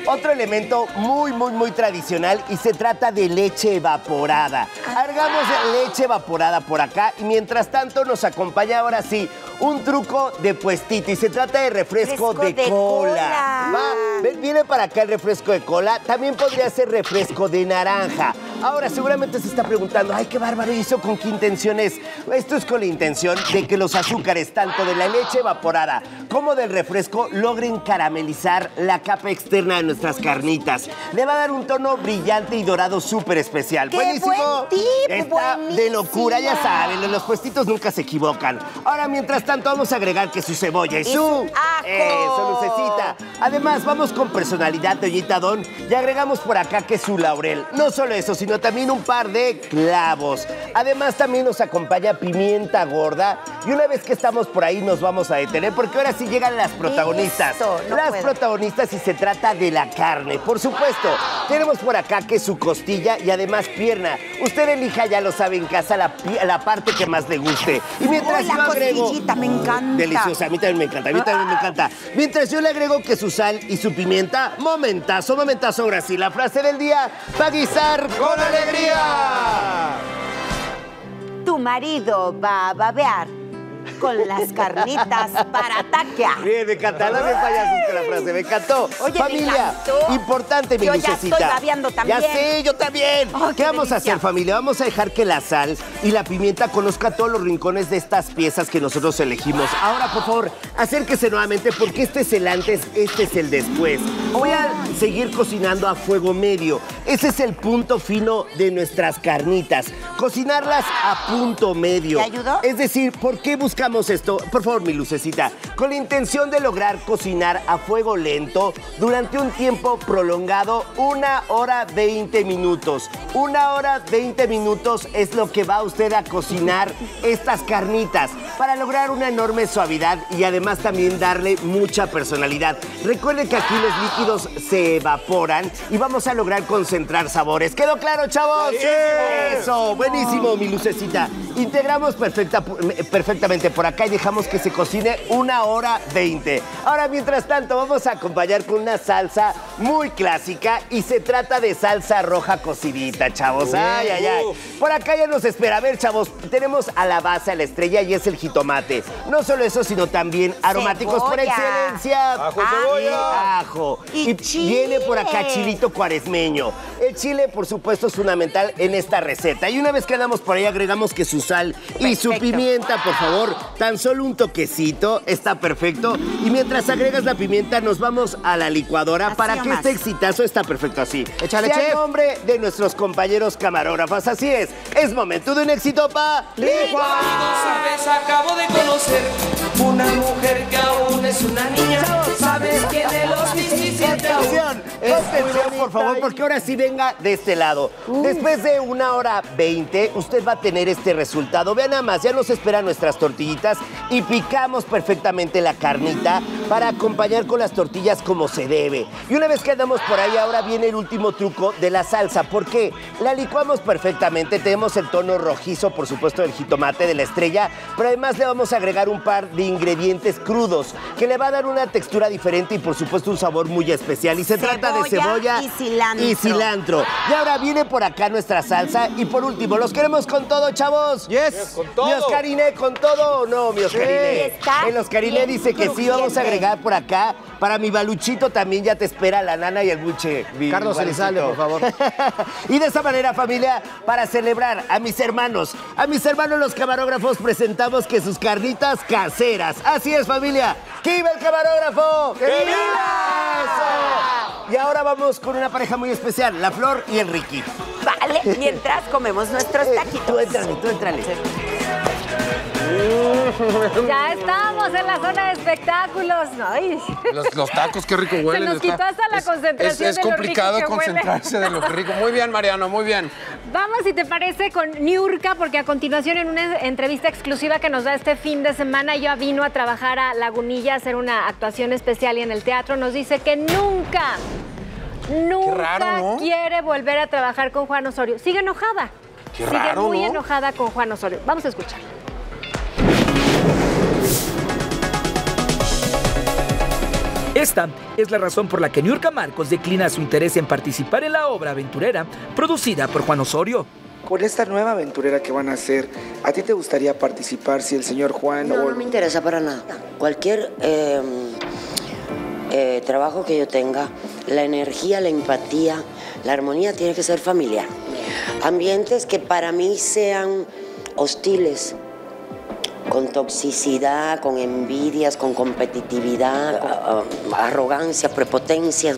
otro elemento muy tradicional y se trata de leche evaporada. Agregamos leche evaporada por acá y mientras tanto nos acompaña ahora sí un truco de puestito y se trata de refresco de cola. Va, viene para acá el refresco de cola, también podría ser refresco de naranja. Ahora, seguramente se está preguntando, ay, qué bárbaro, ¿y eso con qué intención es? Esto es con la intención de que los azúcares, tanto de la leche evaporada como del refresco, logren caramelizar la capa externa de nuestras carnitas. Le va a dar un tono brillante y dorado súper especial. ¡Qué ¡Buenísimo! buen tip! Está de locura, ya saben, los puestitos nunca se equivocan. Ahora, mientras tanto, vamos a agregar que su cebolla y su ajo. Eso, lucecita. Además, vamos con personalidad de Ollita Don y agregamos por acá que su laurel. No solo eso, sino también un par de clavos. Además, también nos acompaña pimienta gorda. Y una vez que estamos por ahí, nos vamos a detener porque ahora sí llegan las protagonistas. Protagonistas y se trata de la carne. Por supuesto, tenemos por acá que su costilla y además pierna. Usted elija, ya lo sabe en casa, la parte que más le guste. Y mientras yo agrego... costillita, me encanta. Deliciosa, a mí también me encanta, Mientras yo le agrego que su sal y su pimienta, momentazo, ahora sí, la frase del día, para guisar con alegría. Tu marido va a babear con las carnitas para taquear. Bien, me encanta, no me payasos con la frase, me encantó. Oye, familia, me encantó. Importante, mi Yo lucecita. ya estoy babeando también. Ya sé, yo también. Oh, ¿Qué vamos a hacer, familia? Vamos a dejar que la sal y la pimienta conozca todos los rincones de estas piezas que nosotros elegimos. Ahora, por favor, acérquese nuevamente porque este es el antes, este es el después. Voy a seguir cocinando a fuego medio. Ese es el punto fino de nuestras carnitas. Cocinarlas a punto medio. ¿Te ayudó? Es decir, ¿por qué buscamos esto? Por favor, mi lucecita. Con la intención de lograr cocinar a fuego lento durante un tiempo prolongado, 1 hora 20 minutos. 1 hora 20 minutos es lo que va usted a cocinar estas carnitas para lograr una enorme suavidad y además también darle mucha personalidad. Recuerden que aquí los líquidos se evaporan y vamos a lograr concentrar sabores. ¿Quedó claro, chavos? Sí. Eso, buenísimo, mi lucecita. Integramos perfectamente por acá y dejamos que se cocine 1 hora 20. Ahora, mientras tanto, vamos a acompañar con una salsa muy clásica y se trata de salsa roja cocidita, chavos. Ay, ay, ay. Por acá ya nos espera. A ver, chavos, tenemos a la base, a la estrella y es el jitomate. No solo eso, sino también aromáticos por excelencia. Ajo y cebolla. Y ajo. Y viene por acá chilito cuaresmeño. El chile, por supuesto, es fundamental en esta receta. Y una vez que andamos por ahí, agregamos que su sal y su pimienta, por favor. Tan solo un toquecito, está perfecto. Y mientras agregas la pimienta, nos vamos a la licuadora así para que nomás. este exitazo está perfecto así. Échale, Sea chef. en nombre de nuestros compañeros camarógrafos, así es momento de un éxito para licuar. Sabes, acabo de conocer una mujer que aún es una niña. Sabes, tiene los 17 aún. Atención, por favor, porque ahora sí venga de este lado. Después de 1 hora 20, usted va a tener este resultado. Vean nada más, ya nos esperan nuestras tortillitas y picamos perfectamente la carnita para acompañar con las tortillas como se debe. Y una vez que andamos por ahí, ahora viene el último truco de la salsa. ¿Por qué? La licuamos perfectamente, tenemos el tono rojizo, por supuesto, del jitomate, de la estrella, pero además le vamos a agregar un par de ingredientes crudos que le va a dar una textura diferente y, por supuesto, un sabor muy especial. Y se trata de cebolla y cilantro. Y ahora viene por acá nuestra salsa. Y por último, ¿los queremos con todo, chavos? Yes, con todo. ¿Mi Oscariné con todo o no, mi Oscariné? Está El Oscariné bien dice que sí. Vamos a agregar por acá. Para mi baluchito también ya te espera la nana y el buche. Carlos Elizalde, por favor. Y de esa manera, familia, para celebrar a mis hermanos los camarógrafos, presentamos que sus carnitas caseras. Así es, familia. ¡Que viva el camarógrafo! ¡Que viva! ¡Eso! Y ahora vamos con una pareja muy especial, la Flor y el Ricky. Vale, mientras comemos nuestros taquitos. Tú éntrale. Ya estamos en la zona de espectáculos. Ay. Los tacos, qué rico huelen. Se nos quitó hasta la concentración Es de lo complicado rico que huele. concentrarse de lo que rico. Muy bien, Mariano, muy bien. Vamos, si te parece, con Niurka, porque a continuación en una entrevista exclusiva que nos da este fin de semana, ella vino a trabajar a Lagunilla a hacer una actuación especial y en el teatro nos dice que nunca raro, ¿no? quiere volver a trabajar con Juan Osorio. Sigue enojada. Qué Sigue raro, muy ¿no? enojada con Juan Osorio. Vamos a escuchar. Esta es la razón por la que Niurka Marcos declina su interés en participar en la obra aventurera producida por Juan Osorio. Con esta nueva aventurera que van a hacer, ¿a ti te gustaría participar si el señor Juan... No, no me interesa para nada. Cualquier trabajo que yo tenga, la energía, la empatía, la armonía tiene que ser familiar. Ambientes que para mí sean hostiles, con toxicidad, con envidias, con competitividad, arrogancia, prepotencia.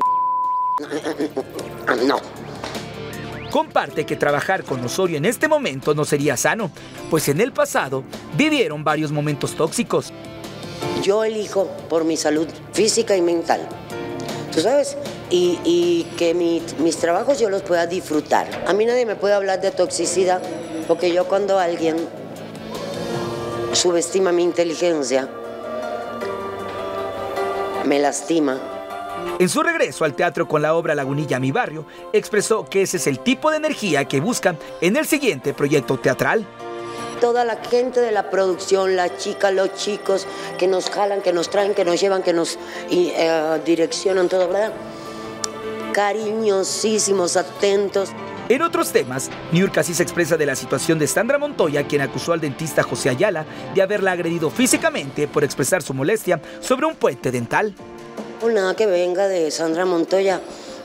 No. Comparte que trabajar con Osorio en este momento no sería sano, pues en el pasado vivieron varios momentos tóxicos. Yo elijo por mi salud física y mental, ¿tú sabes? Y que mis trabajos yo los pueda disfrutar. A mí nadie me puede hablar de toxicidad, porque yo cuando alguien subestima mi inteligencia, me lastima. En su regreso al teatro con la obra Lagunilla Mi Barrio, expresó que ese es el tipo de energía que buscan en el siguiente proyecto teatral. Toda la gente de la producción, las chicas, los chicos, que nos jalan, que nos traen, que nos llevan, que nos direccionan, todo, ¿verdad? Cariñosísimos, atentos. En otros temas, Niurka sí se expresa de la situación de Sandra Montoya, quien acusó al dentista José Ayala de haberla agredido físicamente por expresar su molestia sobre un puente dental. Nada que venga de Sandra Montoya,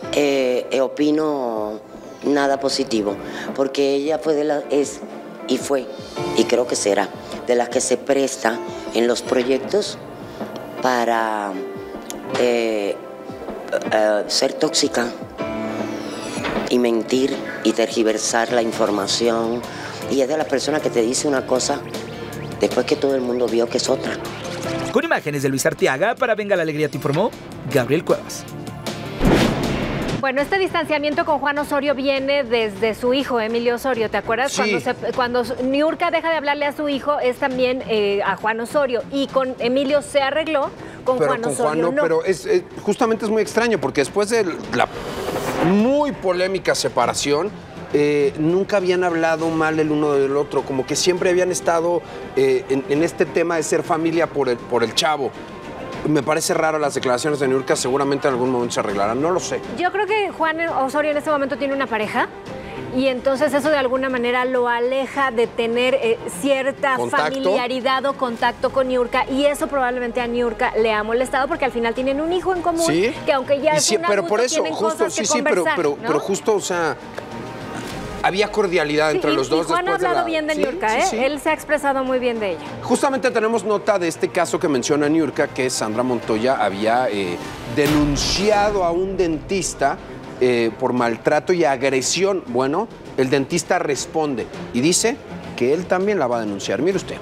opino nada positivo, porque ella fue y creo que será de las que se presta en los proyectos para ser tóxica y mentir y tergiversar la información, y es de las personas que te dice una cosa después que todo el mundo vio que es otra. Con imágenes de Luis Arteaga, para Venga la Alegría te informó Gabriel Cuevas. Bueno, este distanciamiento con Juan Osorio viene desde su hijo, Emilio Osorio. ¿Te acuerdas? Sí. Cuando Niurka deja de hablarle a su hijo, es también a Juan Osorio. Y con Emilio se arregló, con Juan Osorio no. Pero justamente es muy extraño, porque después de la muy polémica separación, nunca habían hablado mal el uno del otro, como que siempre habían estado en este tema de ser familia por el chavo. Me parece raro las declaraciones de Niurka, seguramente en algún momento se arreglarán, no lo sé. Yo creo que Juan Osorio en este momento tiene una pareja y entonces eso de alguna manera lo aleja de tener cierta familiaridad o contacto con Niurka, y eso probablemente a Niurka le ha molestado porque al final tienen un hijo en común, ¿sí? Que aunque ya es un pero adulto, por eso, tienen justo, cosas que conversar, ¿no? pero justo, o sea, había cordialidad entre los dos. Y Juan ha hablado bien de Niurka, ¿eh? Él se ha expresado muy bien de ella. Justamente tenemos nota de este caso que menciona Niurka, que Sandra Montoya había denunciado a un dentista por maltrato y agresión. Bueno, el dentista responde y dice que él también la va a denunciar. Mire usted.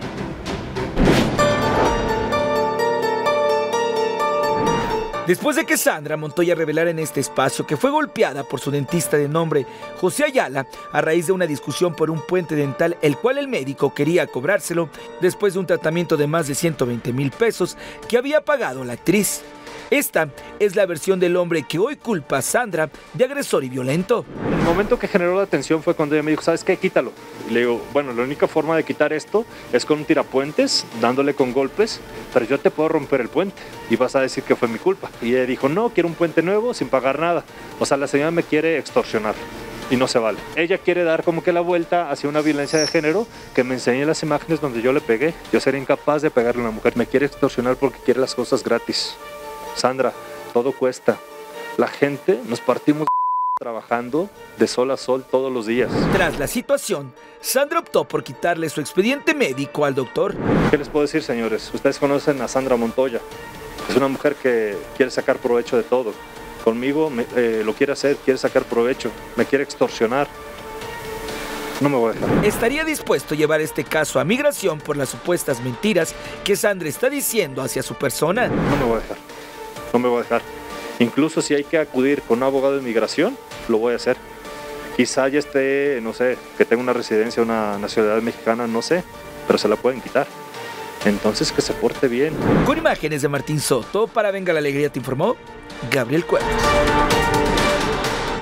Después de que Sandra Montoya revelara en este espacio que fue golpeada por su dentista de nombre José Ayala a raíz de una discusión por un puente dental, el cual el médico quería cobrárselo después de un tratamiento de más de 120,000 pesos que había pagado la actriz. Esta es la versión del hombre que hoy culpa a Sandra de agresor y violento. El momento que generó la tensión fue cuando ella me dijo, ¿sabes qué? Quítalo. Y le digo, bueno, la única forma de quitar esto es con un tirapuentes, dándole con golpes, pero yo te puedo romper el puente y vas a decir que fue mi culpa. Y ella dijo, no, quiero un puente nuevo sin pagar nada. O sea, la señora me quiere extorsionar y no se vale. Ella quiere dar como que la vuelta hacia una violencia de género, que me enseñe las imágenes donde yo le pegué. Yo sería incapaz de pegarle a una mujer. Me quiere extorsionar porque quiere las cosas gratis. Sandra, todo cuesta. La gente nos partimos trabajando de sol a sol todos los días. Tras la situación, Sandra optó por quitarle su expediente médico al doctor. ¿Qué les puedo decir, señores? Ustedes conocen a Sandra Montoya. Es una mujer que quiere sacar provecho de todo. Conmigo lo quiere hacer, quiere sacar provecho, me quiere extorsionar. No me voy a dejar. Estaría dispuesto a llevar este caso a migración por las supuestas mentiras que Sandra está diciendo hacia su persona. No me voy a dejar. No me voy a dejar. Incluso si hay que acudir con un abogado de migración, lo voy a hacer. Quizá ya esté, no sé, que tenga una residencia, una nacionalidad mexicana, no sé, pero se la pueden quitar. Entonces que se porte bien. Con imágenes de Martín Soto, para Venga la Alegría te informó Gabriel Cuevas.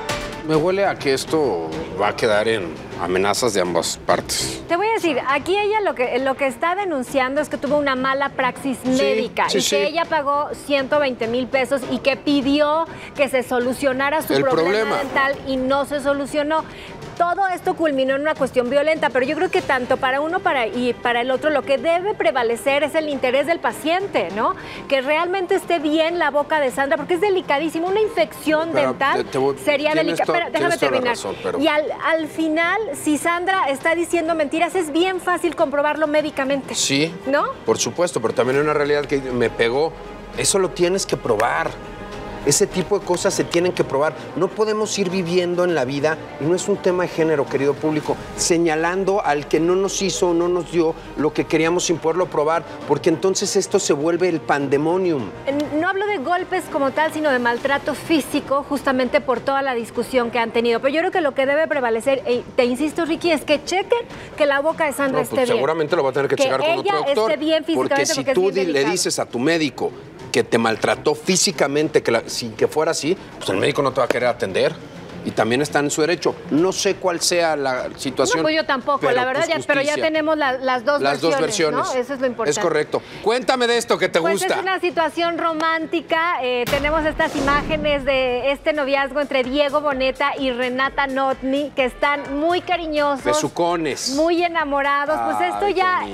Me huele a que esto va a quedar en amenazas de ambas partes. Te voy a decir, aquí ella lo que está denunciando es que tuvo una mala praxis médica y que ella pagó 120,000 pesos y que pidió que se solucionara su problema dental y no se solucionó. Todo esto culminó en una cuestión violenta, pero yo creo que tanto para uno y para el otro lo que debe prevalecer es el interés del paciente, ¿no? Que realmente esté bien la boca de Sandra, porque es delicadísimo. Una infección dental sería delicada. Déjame terminar. Y al final, si Sandra está diciendo mentiras, es bien fácil comprobarlo médicamente. Sí, ¿no? Por supuesto, pero también hay una realidad que me pegó. Eso lo tienes que probar. Ese tipo de cosas se tienen que probar. No podemos ir viviendo en la vida, y no es un tema de género, querido público, señalando al que no nos hizo o no nos dio lo que queríamos sin poderlo probar, porque entonces esto se vuelve el pandemonium. No hablo de golpes como tal, sino de maltrato físico, justamente por toda la discusión que han tenido. Pero yo creo que lo que debe prevalecer, te insisto, Ricky, es que chequen que la boca de Sandra esté bien. Seguramente lo va a tener que checar con otro doctor. Esté bien físicamente, porque si tú le dices a tu médico que te maltrató físicamente, sin que fuera así, pues el médico no te va a querer atender. Y también está en su derecho. No sé cuál sea la situación. No, pues yo tampoco, la verdad, pues pero ya tenemos las dos versiones, ¿no? Eso es lo importante. Es correcto. Cuéntame de esto que te gusta. Es una situación romántica. Tenemos estas imágenes de este noviazgo entre Diego Boneta y Renata Notni, que están muy cariñosos. Besucones. Muy enamorados. Pues esto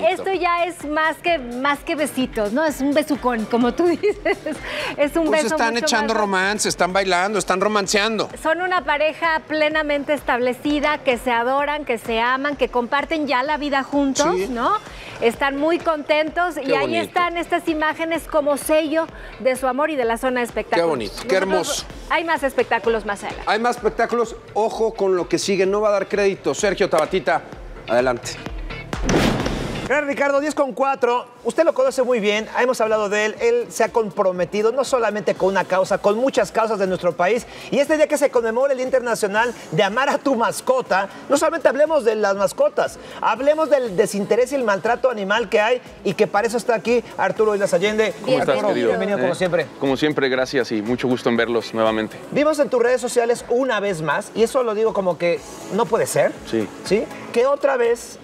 ya es más que besitos, ¿no? Es un besucón, como tú dices. Es un beso. Están echando romance, están bailando, están romanceando. Son una pareja plenamente establecida, que se adoran, que se aman, que comparten ya la vida juntos, ¿no? Están muy contentos y ahí están estas imágenes como sello de su amor y de la zona de espectáculos. Qué bonito, qué hermoso. Hay más espectáculos más adelante. Hay más espectáculos. Ojo con lo que sigue, no va a dar crédito. Sergio Tabatita, adelante. Ricardo, 10:04. Usted lo conoce muy bien, hemos hablado de él. Él se ha comprometido no solamente con una causa, con muchas causas de nuestro país. Y este día que se conmemora el Día Internacional de Amar a tu Mascota, no solamente hablemos de las mascotas, hablemos del desinterés y el maltrato animal que hay, y que para eso está aquí Arturo Islas Allende. ¿Cómo estás, querido? Bienvenido como siempre. Como siempre, gracias y mucho gusto en verlos nuevamente. Vimos en tus redes sociales una vez más, y eso lo digo como que no puede ser, ¿sí? Que otra vez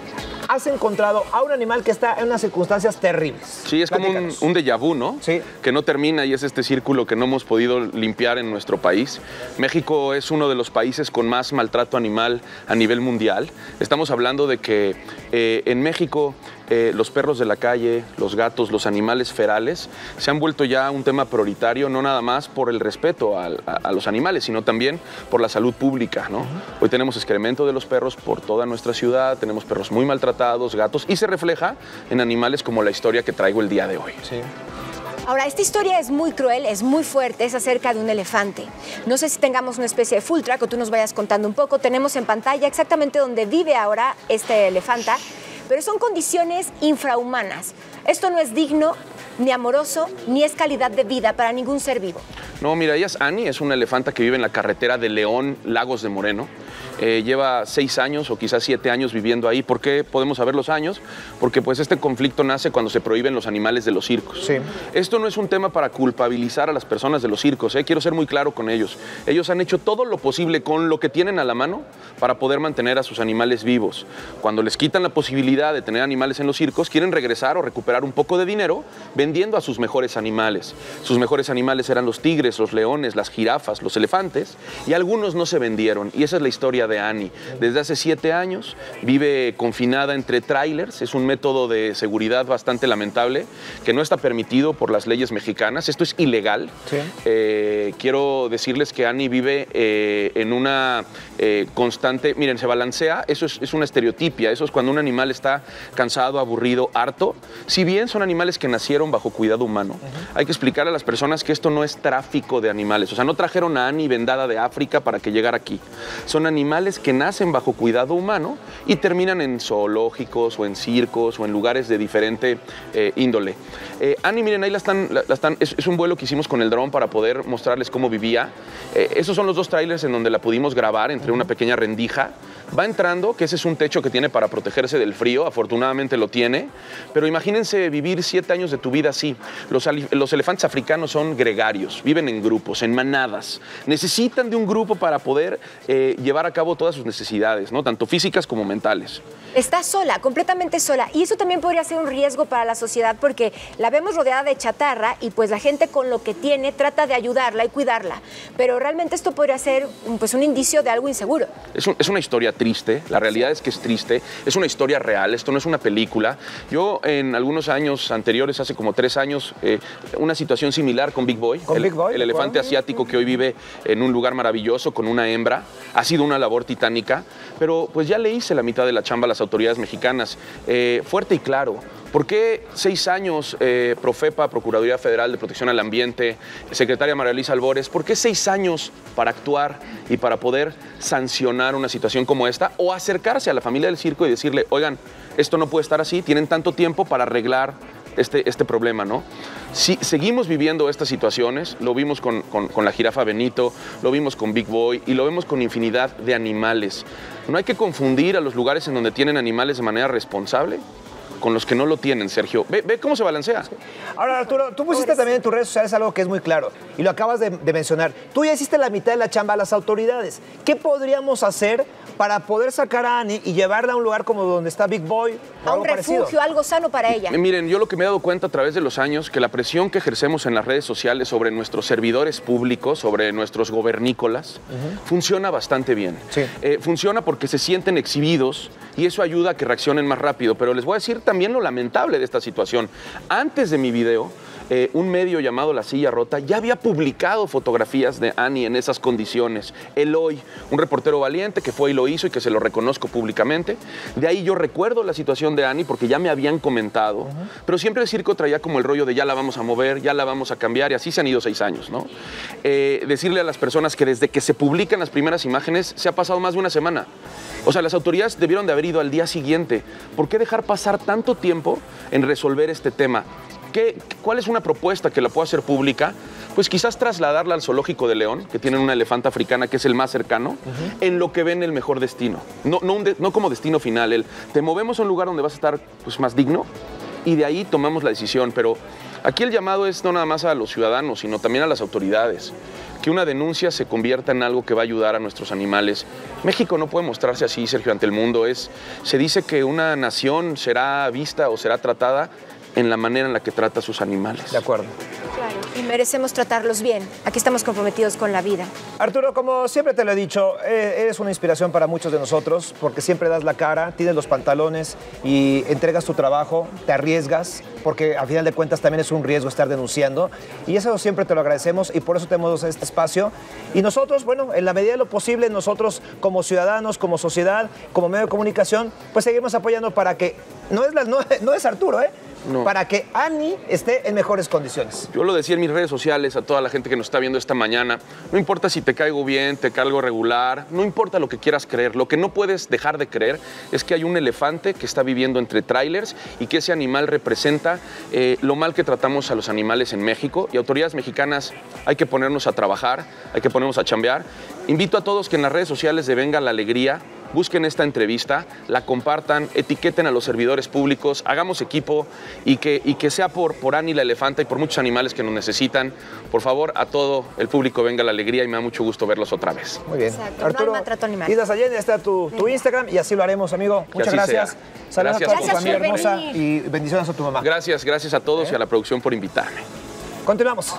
has encontrado a un animal que está en unas circunstancias terribles. Sí, es como un déjà vu, ¿no? Sí. Que no termina y es este círculo que no hemos podido limpiar en nuestro país. México es uno de los países con más maltrato animal a nivel mundial. Estamos hablando de que en México los perros de la calle, los gatos, los animales ferales se han vuelto ya un tema prioritario, no nada más por el respeto a los animales, sino también por la salud pública, ¿no? Hoy tenemos excremento de los perros por toda nuestra ciudad, tenemos perros muy maltratados, gatos, y se refleja en animales como la historia que traigo el día de hoy. Sí. Ahora, esta historia es muy cruel, es muy fuerte, es acerca de un elefante. No sé si tengamos una especie de full track o tú nos vayas contando un poco. Tenemos en pantalla exactamente donde vive ahora este elefanta, pero son condiciones infrahumanas. Esto no es digno, ni amoroso, ni es calidad de vida para ningún ser vivo. No, mira, ella es Annie, es una elefanta que vive en la carretera de León, Lagos de Moreno. Lleva 6 años o quizás 7 años viviendo ahí. ¿Por qué podemos saber los años? Porque pues este conflicto nace cuando se prohíben los animales de los circos. Sí. Esto no es un tema para culpabilizar a las personas de los circos, quiero ser muy claro con ellos. Ellos han hecho todo lo posible con lo que tienen a la mano para poder mantener a sus animales vivos. Cuando les quitan la posibilidad de tener animales en los circos, quieren regresar o recuperar un poco de dinero vendiendo a sus mejores animales. Sus mejores animales eran los tigres, los leones, las jirafas, los elefantes, y algunos no se vendieron. Y esa es la historia de Annie. Desde hace 7 años vive confinada entre trailers. Es un método de seguridad bastante lamentable que no está permitido por las leyes mexicanas. Esto es ilegal. Sí. Quiero decirles que Annie vive en una constante... Miren, se balancea. Eso es una estereotipia. Eso es cuando un animal está cansado, aburrido, harto. Si bien son animales que nacieron bajo cuidado humano, hay que explicar a las personas que esto no es tráfico de animales. O sea, no trajeron a Annie vendada de África para que llegara aquí. Son animales que nacen bajo cuidado humano y terminan en zoológicos o en circos o en lugares de diferente índole. Annie, miren, ahí la están es un vuelo que hicimos con el dron para poder mostrarles cómo vivía. Esos son los 2 trailers en donde la pudimos grabar entre una pequeña rendija. Va entrando, que ese es un techo que tiene para protegerse del frío, afortunadamente lo tiene, pero imagínense vivir 7 años de tu vida así. Los elefantes africanos son gregarios, viven en grupos, en manadas. Necesitan de un grupo para poder llevar a cabo todas sus necesidades, ¿no? Tanto físicas como mentales. Está sola, completamente sola. Y eso también podría ser un riesgo para la sociedad porque la vemos rodeada de chatarra y pues la gente con lo que tiene trata de ayudarla y cuidarla. Pero realmente esto podría ser pues un indicio de algo inseguro. Es una historia triste, la realidad es que es triste, es una historia real, esto no es una película. Yo en algunos años anteriores, hace como 3 años, una situación similar con Big Boy, el elefante asiático que hoy vive en un lugar maravilloso con una hembra. Ha sido una labor titánica, pero pues ya le hice la mitad de la chamba a las autoridades mexicanas. Fuerte y claro. ¿Por qué 6 años Profepa, Procuraduría Federal de Protección al Ambiente, secretaria María Luisa Albores, por qué 6 años para actuar y para poder sancionar una situación como esta o acercarse a la familia del circo y decirle, oigan, esto no puede estar así, tienen tanto tiempo para arreglar este problema, ¿no? Sí, seguimos viviendo estas situaciones, lo vimos con la jirafa Benito, lo vimos con Big Boy y lo vemos con infinidad de animales. No hay que confundir a los lugares en donde tienen animales de manera responsable con los que no lo tienen, Sergio. Ve cómo se balancea. Sí. Ahora, Arturo, tú pusiste también en tus redes sociales algo que es muy claro y lo acabas de mencionar. Tú ya hiciste la mitad de la chamba a las autoridades. ¿Qué podríamos hacer para poder sacar a Annie y llevarla a un lugar como donde está Big Boy? A un refugio, algo sano para ella. Miren, yo lo que me he dado cuenta a través de los años, que la presión que ejercemos en las redes sociales sobre nuestros servidores públicos, sobre nuestros gobernícolas, funciona bastante bien. Sí. Funciona porque se sienten exhibidos y eso ayuda a que reaccionen más rápido. Pero les voy a decir también lo lamentable de esta situación. Antes de mi video, un medio llamado La Silla Rota ya había publicado fotografías de Annie en esas condiciones. Eloy, un reportero valiente que fue y lo hizo y que se lo reconozco públicamente. De ahí yo recuerdo la situación de Annie porque ya me habían comentado, pero siempre el circo traía como el rollo de ya la vamos a mover, ya la vamos a cambiar y así se han ido 6 años, ¿no? Decirle a las personas que desde que se publican las primeras imágenes se ha pasado más de una semana. O sea, las autoridades debieron de haber ido al día siguiente. ¿Por qué dejar pasar tanto tiempo en resolver este tema? ¿Cuál es una propuesta que la pueda hacer pública? Pues quizás trasladarla al zoológico de León, que tienen una elefanta africana que es el más cercano, en lo que ven el mejor destino. No como destino final. Te movemos a un lugar donde vas a estar pues, más digno y de ahí tomamos la decisión. Pero aquí el llamado es no nada más a los ciudadanos, sino también a las autoridades. Que una denuncia se convierta en algo que va a ayudar a nuestros animales. México no puede mostrarse así, Sergio, ante el mundo. Se dice que una nación será vista o será tratada en la manera en la que trata a sus animales. De acuerdo. Claro, y merecemos tratarlos bien. Aquí estamos comprometidos con la vida. Arturo, como siempre te lo he dicho, eres una inspiración para muchos de nosotros porque siempre das la cara, tienes los pantalones y entregas tu trabajo, te arriesgas, porque al final de cuentas también es un riesgo estar denunciando y eso siempre te lo agradecemos y por eso tenemos este espacio. Y nosotros, bueno, en la medida de lo posible, nosotros como ciudadanos, como sociedad, como medio de comunicación, pues seguimos apoyando para que, no es Arturo, no. Para que Annie esté en mejores condiciones. Yo lo decía en mis redes sociales a toda la gente que nos está viendo esta mañana. No importa si te caigo bien, te caigo regular, no importa lo que quieras creer. Lo que no puedes dejar de creer es que hay un elefante que está viviendo entre trailers y que ese animal representa lo mal que tratamos a los animales en México. Y autoridades mexicanas, hay que ponernos a trabajar, hay que ponernos a chambear. Invito a todos que en las redes sociales de Venga la Alegría busquen esta entrevista, la compartan, etiqueten a los servidores públicos, hagamos equipo y que sea por Annie la elefanta y por muchos animales que nos necesitan. Por favor, a todo el público Venga la Alegría y me da mucho gusto verlos otra vez. Muy bien. Exacto. Arturo, no hay maltrato animal. Islas Allende, está tu Instagram y así lo haremos, amigo. Muchas gracias. Saludos a toda tu familia hermosa y bendiciones a tu mamá. Gracias a todos y a la producción por invitarme. Continuamos.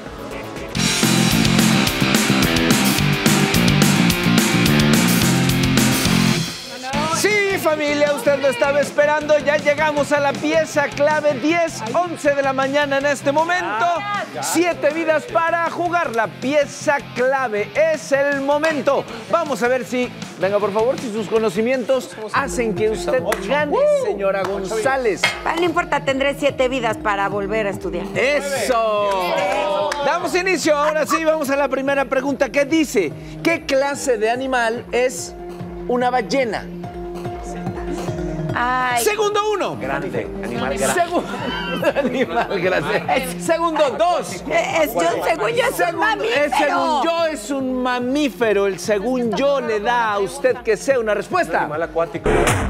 Familia, usted lo estaba esperando, ya llegamos a la pieza clave, 10:11 de la mañana en este momento, 7 vidas para jugar, la pieza clave es el momento. Vamos a ver si, venga por favor, si sus conocimientos hacen que usted gane, señora González. No importa, tendré 7 vidas para volver a estudiar. ¡Eso! Damos inicio, ahora sí, vamos a la primera pregunta que dice, ¿qué clase de animal es una ballena? Ay. Segundo 1. Grande, animal grande. Animal grande. Segundo 2. Según yo es un mamífero. Según yo es un mamífero. El según yo le da a usted que sea una respuesta. Animal acuático.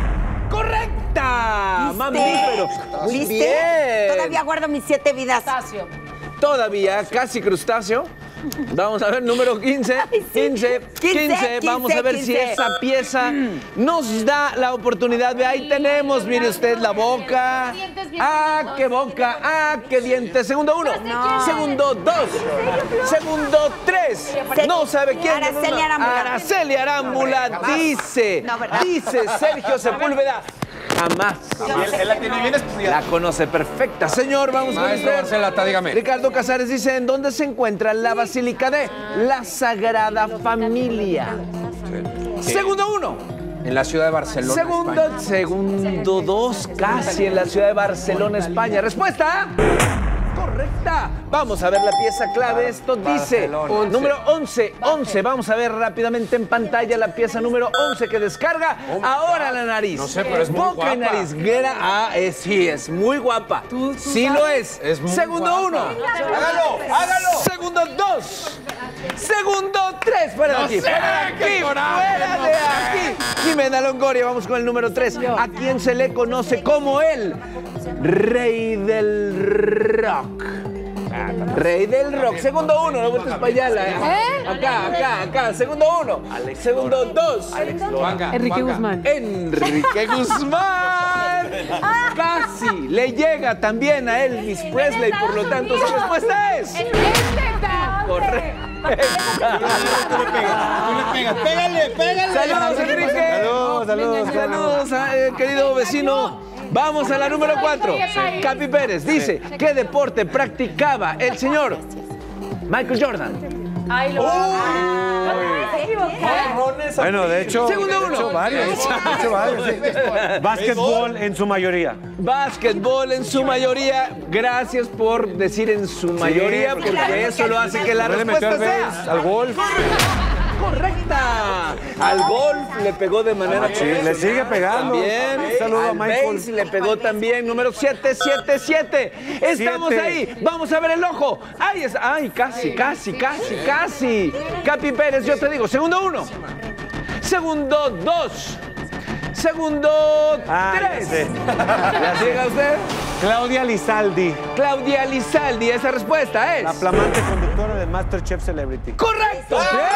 ¡Correcta! Mamífero. Muy ¿Viste? bien. Todavía guardo mis 7 vidas. Todavía, casi crustáceo. Vamos a ver, número 15. 15. Vamos a ver si esa pieza nos da la oportunidad. De ahí tenemos, mire usted, la boca. ¡Ah, qué boca! ¡Ah, qué dientes! Segundo 1. Segundo 2. Segundo 3. No sabe quién. Araceli Arámbula. Araceli Arámbula dice. Dice Sergio Sepúlveda. Jamás. Él la tiene bien estudiada. La conoce perfecta. Señor, vamos con Maestro usted. Barcelata, dígame. Ricardo Casares dice, ¿en dónde se encuentra la Basílica de la Sagrada Familia? Segundo 1. En la ciudad de Barcelona, España. Segundo 2, casi en la ciudad de Barcelona, España. Respuesta correcta. Vamos a ver la pieza clave. Esto dice número 11. Vamos a ver rápidamente en pantalla la pieza número 11 que descarga. Ahora la nariz. No sé, pero es muy boca y guapa. nariz. Sí, es muy guapa. Sí lo es. Segundo 1. Hágalo. Segundo 2. Segundo 3. Fuera de aquí. Fuera de aquí. Jimena Longoria. Vamos con el número 3. ¿A quién se le conoce como el rey del rock? Rey del rock. Segundo 1, no vueltas para allá. Acá. Segundo 1. Segundo 2. Enrique Guzmán. Enrique Guzmán. Casi le llega también a Elvis Presley, por lo tanto su respuesta es correcta. Tú le pegas. Pégale. Saludos, Enrique. Saludos, querido vecino. Vamos a la número 4. Capi Pérez dice, ¿qué deporte practicaba el señor Michael Jordan? Ay, lo Bueno, de hecho, Segundo 1. varios. Básquetbol en su mayoría. Básquetbol en su mayoría. Gracias por decir en su mayoría, porque eso lo hace que la respuesta sea al golf. correcta. Al golf le pegó de manera le sigue pegando. También. Un saludo a Al Michael. base le pegó también. Número 7. Estamos ahí. Vamos a ver el ojo. Ahí es. Ay, casi. Capi Pérez, yo te digo. Segundo 1. Segundo 2. Segundo 3. ¿La llega usted? Claudia Lizaldi. Claudia Lizaldi. Esa respuesta es. La flamante conductora de MasterChef Celebrity. ¡Correcto!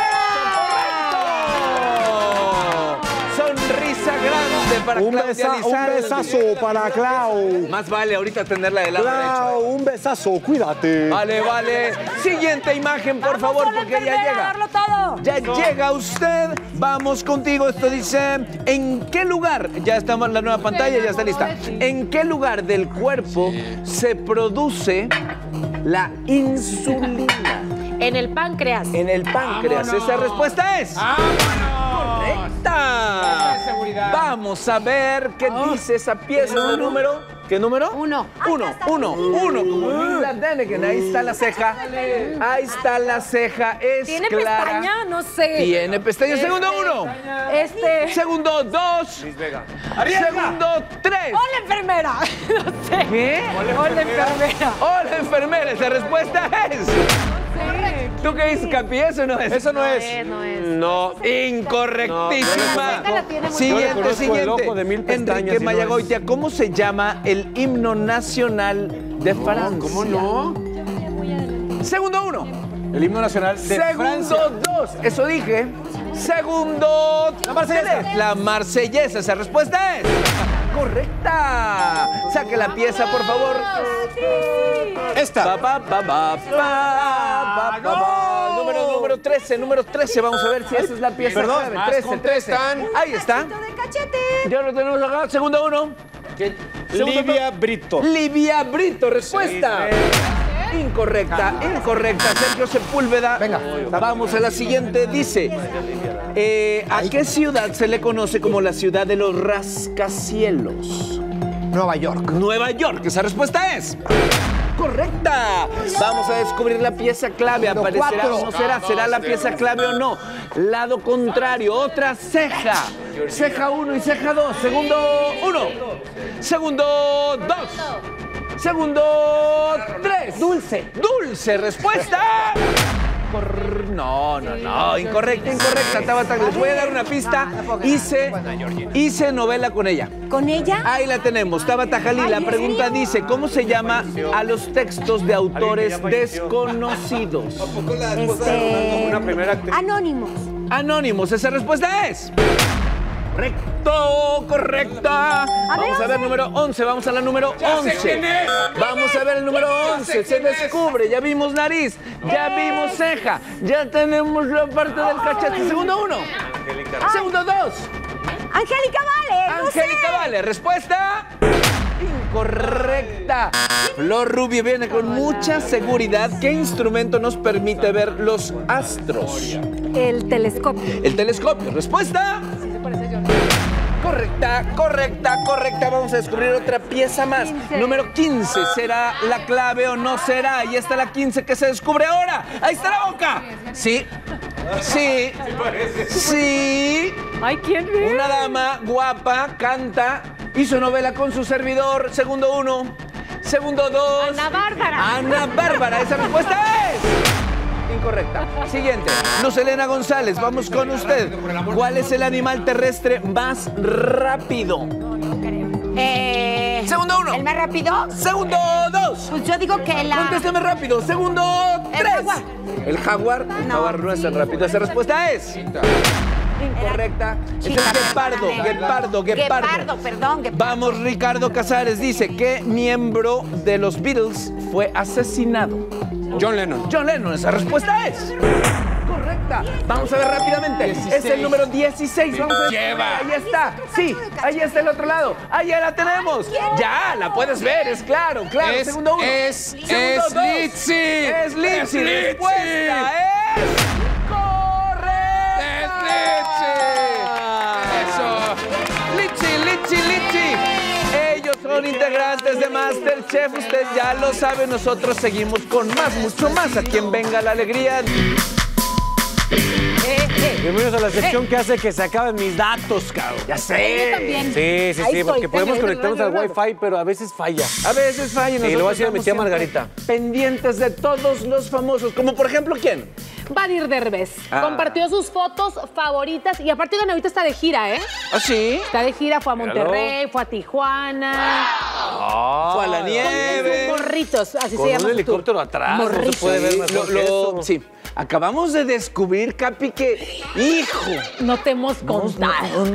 Sonrisa grande para Claudia Lizaldi. Un besazo para Clau. Más vale ahorita tenerla del lado Clau, derecho. un besazo, cuídate. Vale. Siguiente imagen, por favor, porque ya llega. Ya llega usted. Vamos contigo. Esto dice, ¿en qué lugar? Ya estamos en la nueva pantalla, ya está lista. ¿En qué lugar del cuerpo se produce la insulina? En el páncreas. En el páncreas. Esa respuesta es correcta. Vamos a ver qué dice esa pieza. ¿Qué número? ¿Qué número? 1. 1. Como Linda Deneken. Ahí está la ceja. Es ¿Tiene clara. pestaña? No sé. Tiene pestaña. Segundo 1. Segundo 2. Segundo 3. ¡Hola, enfermera! No sé. ¿Qué? Hola, enfermera. Hola, enfermera. Esa respuesta es. ¿Tú qué dices, Capi? ¿Eso no es? Eso no es. No, incorrectísima. Siguiente. Enrique Mayagoitia, ¿cómo se llama el himno nacional de Francia? ¿Cómo no? Segundo 1. El himno nacional de Francia. Segundo 2. Eso dije. Segundo. La marsellesa. Esa respuesta es correcta. Saque la pieza, por favor. Esta. Número 13. Vamos a ver si esa es la pieza. Perdón, clave. 13. Ahí está. Ya lo tenemos acá. Segundo 1. Livia Brito. Livia Brito. Respuesta. Incorrecta. Sergio Sepúlveda. Venga. Vamos a la siguiente. Dice, ¿a qué ciudad se le conoce como la ciudad de los rascacielos? Nueva York. Nueva York. Esa respuesta es correcta. Vamos a descubrir la pieza clave. ¿Aparecerá o no será? ¿Será la pieza clave o no? Lado contrario. Otra ceja. Ceja 1 y ceja 2. Segundo 1. Segundo 2. Segundo 3. Dulce. Dulce. Respuesta. No, incorrecta. Tabata, les voy a dar una pista. Hice novela con ella. ¿Con ella? Ahí la tenemos. Tabata Jalí, la pregunta dice, ¿cómo se llama a los textos de autores desconocidos? Anónimos. Anónimos, esa respuesta es... Correcta. Vamos a ver número 11, vamos a la número 11. Vamos a ver el número 11, se descubre, ya vimos nariz, ya vimos ceja, ya tenemos la parte del cachete. Segundo 1. Segundo 2. Angélica Vale. Angélica Vale, respuesta... Incorrecta. Flor Rubio viene con mucha seguridad. ¿Qué instrumento nos permite ver los astros? El telescopio. El telescopio. Respuesta... Correcta. Vamos a descubrir otra pieza más. 15. Número 15. ¿Será la clave o no será? Ahí está la 15 que se descubre ahora. Ahí está la boca. Sí. Ay, ¿quién es? Una dama guapa, canta, hizo novela con su servidor. Segundo 1. Segundo 2. Ana Bárbara. Esa respuesta es... Incorrecta. Siguiente. Luz Helena González, vamos con usted. ¿Cuál es el animal terrestre más rápido? Segundo 1. ¿El más rápido? Segundo 2. Pues yo digo que la... Contésteme rápido. Segundo 3. El jaguar. ¿El jaguar? El jaguar no es tan rápido. Esa respuesta es... Incorrecta. Es el guepardo. Guepardo, perdón. Vamos, Ricardo Casares dice, ¿qué miembro de los Beatles fue asesinado? John Lennon. John Lennon, esa respuesta es... Correcta. Vamos a ver rápidamente. 16. Es el número 16. Vamos a ver. Lleva. Ahí está. Sí, ahí está el otro lado. Ahí ya la tenemos. Ya, la puedes ver, es claro. Segundo 1. Es Litzy. Es Litzy. Respuesta es... Litzy. Ellos son integrantes de MasterChef. Usted ya lo sabe. Nosotros seguimos con mucho más. Aquí en Venga la Alegría. Bienvenidos a la sección que hace que se acaben mis datos, cabrón. Ya sé. Yo también. Sí, porque podemos conectarnos al Wi-Fi, pero a veces falla. Y lo voy a decir a mi tía Margarita. Pendientes de todos los famosos. Como por ejemplo, ¿quién? Vadir Derbez. Compartió sus fotos favoritas y aparte oigan, ahorita está de gira, ¿eh? ¿Ah, sí? Está de gira, fue a Monterrey, fue a Tijuana. Fue a la nieve. Morritos, así Con se llama. un helicóptero atrás, no se puede ver mejor que eso. Sí. Acabamos de descubrir, Capi, que... ¡Hijo! No te hemos contado.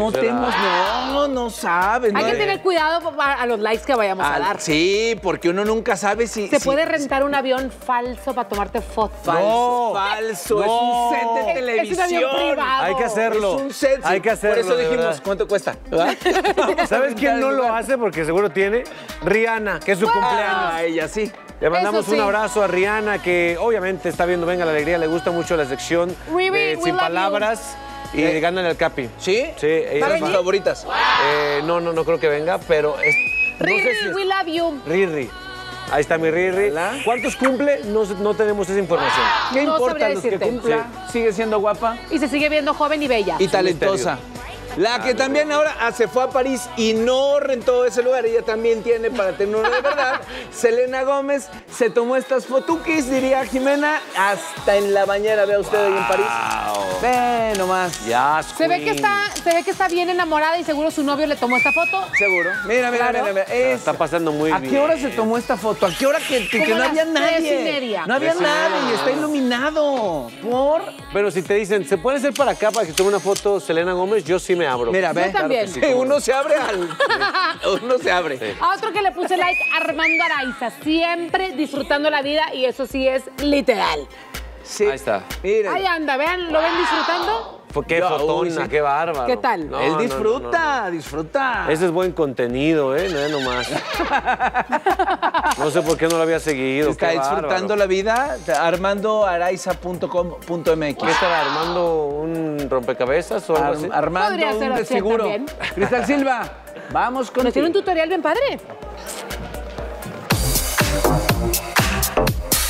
No sabes. Hay que tener cuidado a los likes que vayamos a dar. Sí, porque uno nunca sabe si... Se puede rentar un avión falso para tomarte fotos. Falso. Es un set de televisión. Es un avión privado. Hay que hacerlo. Es un set. Hay que hacerlo. Por eso dijimos, verdad. ¿cuánto cuesta? ¿Sabes quién no lo hace? Porque seguro tiene. Rihanna, que es su cumpleaños. Ella sí. Le mandamos un abrazo a Rihanna, que obviamente está viendo Venga la Alegría, le gusta mucho la sección de Sin Palabras y de Gánale al Capi. ¿Sí? Sí. Ella es mis favoritas. No creo que venga, pero... Riri, we love you. Riri. Ahí está mi Riri. ¿Cuántos cumple? No tenemos esa información. ¿Qué No importa sabría los que decirte. cumpla? Sigue siendo guapa Y se sigue viendo joven y bella. y talentosa. La que también ahora se fue a París y no rentó ese lugar, ella también tiene para tener una de verdad. Selena Gómez se tomó estas fotuquis, diría Jimena, hasta en la bañera, vea usted ahí en París. Ve nomás. Se ve que está bien enamorada y seguro su novio le tomó esta foto. Seguro. Mira. Está pasando muy bien. ¿A qué hora se tomó esta foto? ¿A qué hora que no había nadie? 3:30. No había nadie, está iluminado. ¿Por? Pero si te dicen, ¿se puede hacer para acá para que tome una foto Selena Gómez? Yo sí me abro. Mira, ve. Yo también. Claro sí, uno se abre Uno se abre. Sí. A otro que le puse like, Armando Araiza. Siempre disfrutando la vida y eso sí es literal. Sí. Ahí está. Miren. Ahí anda, vean, ¿lo ven disfrutando? Qué fotona, qué bárbaro. ¿Qué tal? Él disfruta, disfruta. Ese es buen contenido, ¿eh? No es nomás. No sé por qué no lo había seguido. Está disfrutando la vida. armandoaraiza.com.mx. ¿Qué estará armando un rompecabezas o algo así? Armando un de seguro. Cristal Silva, vamos con... Nos tiene un tutorial bien padre.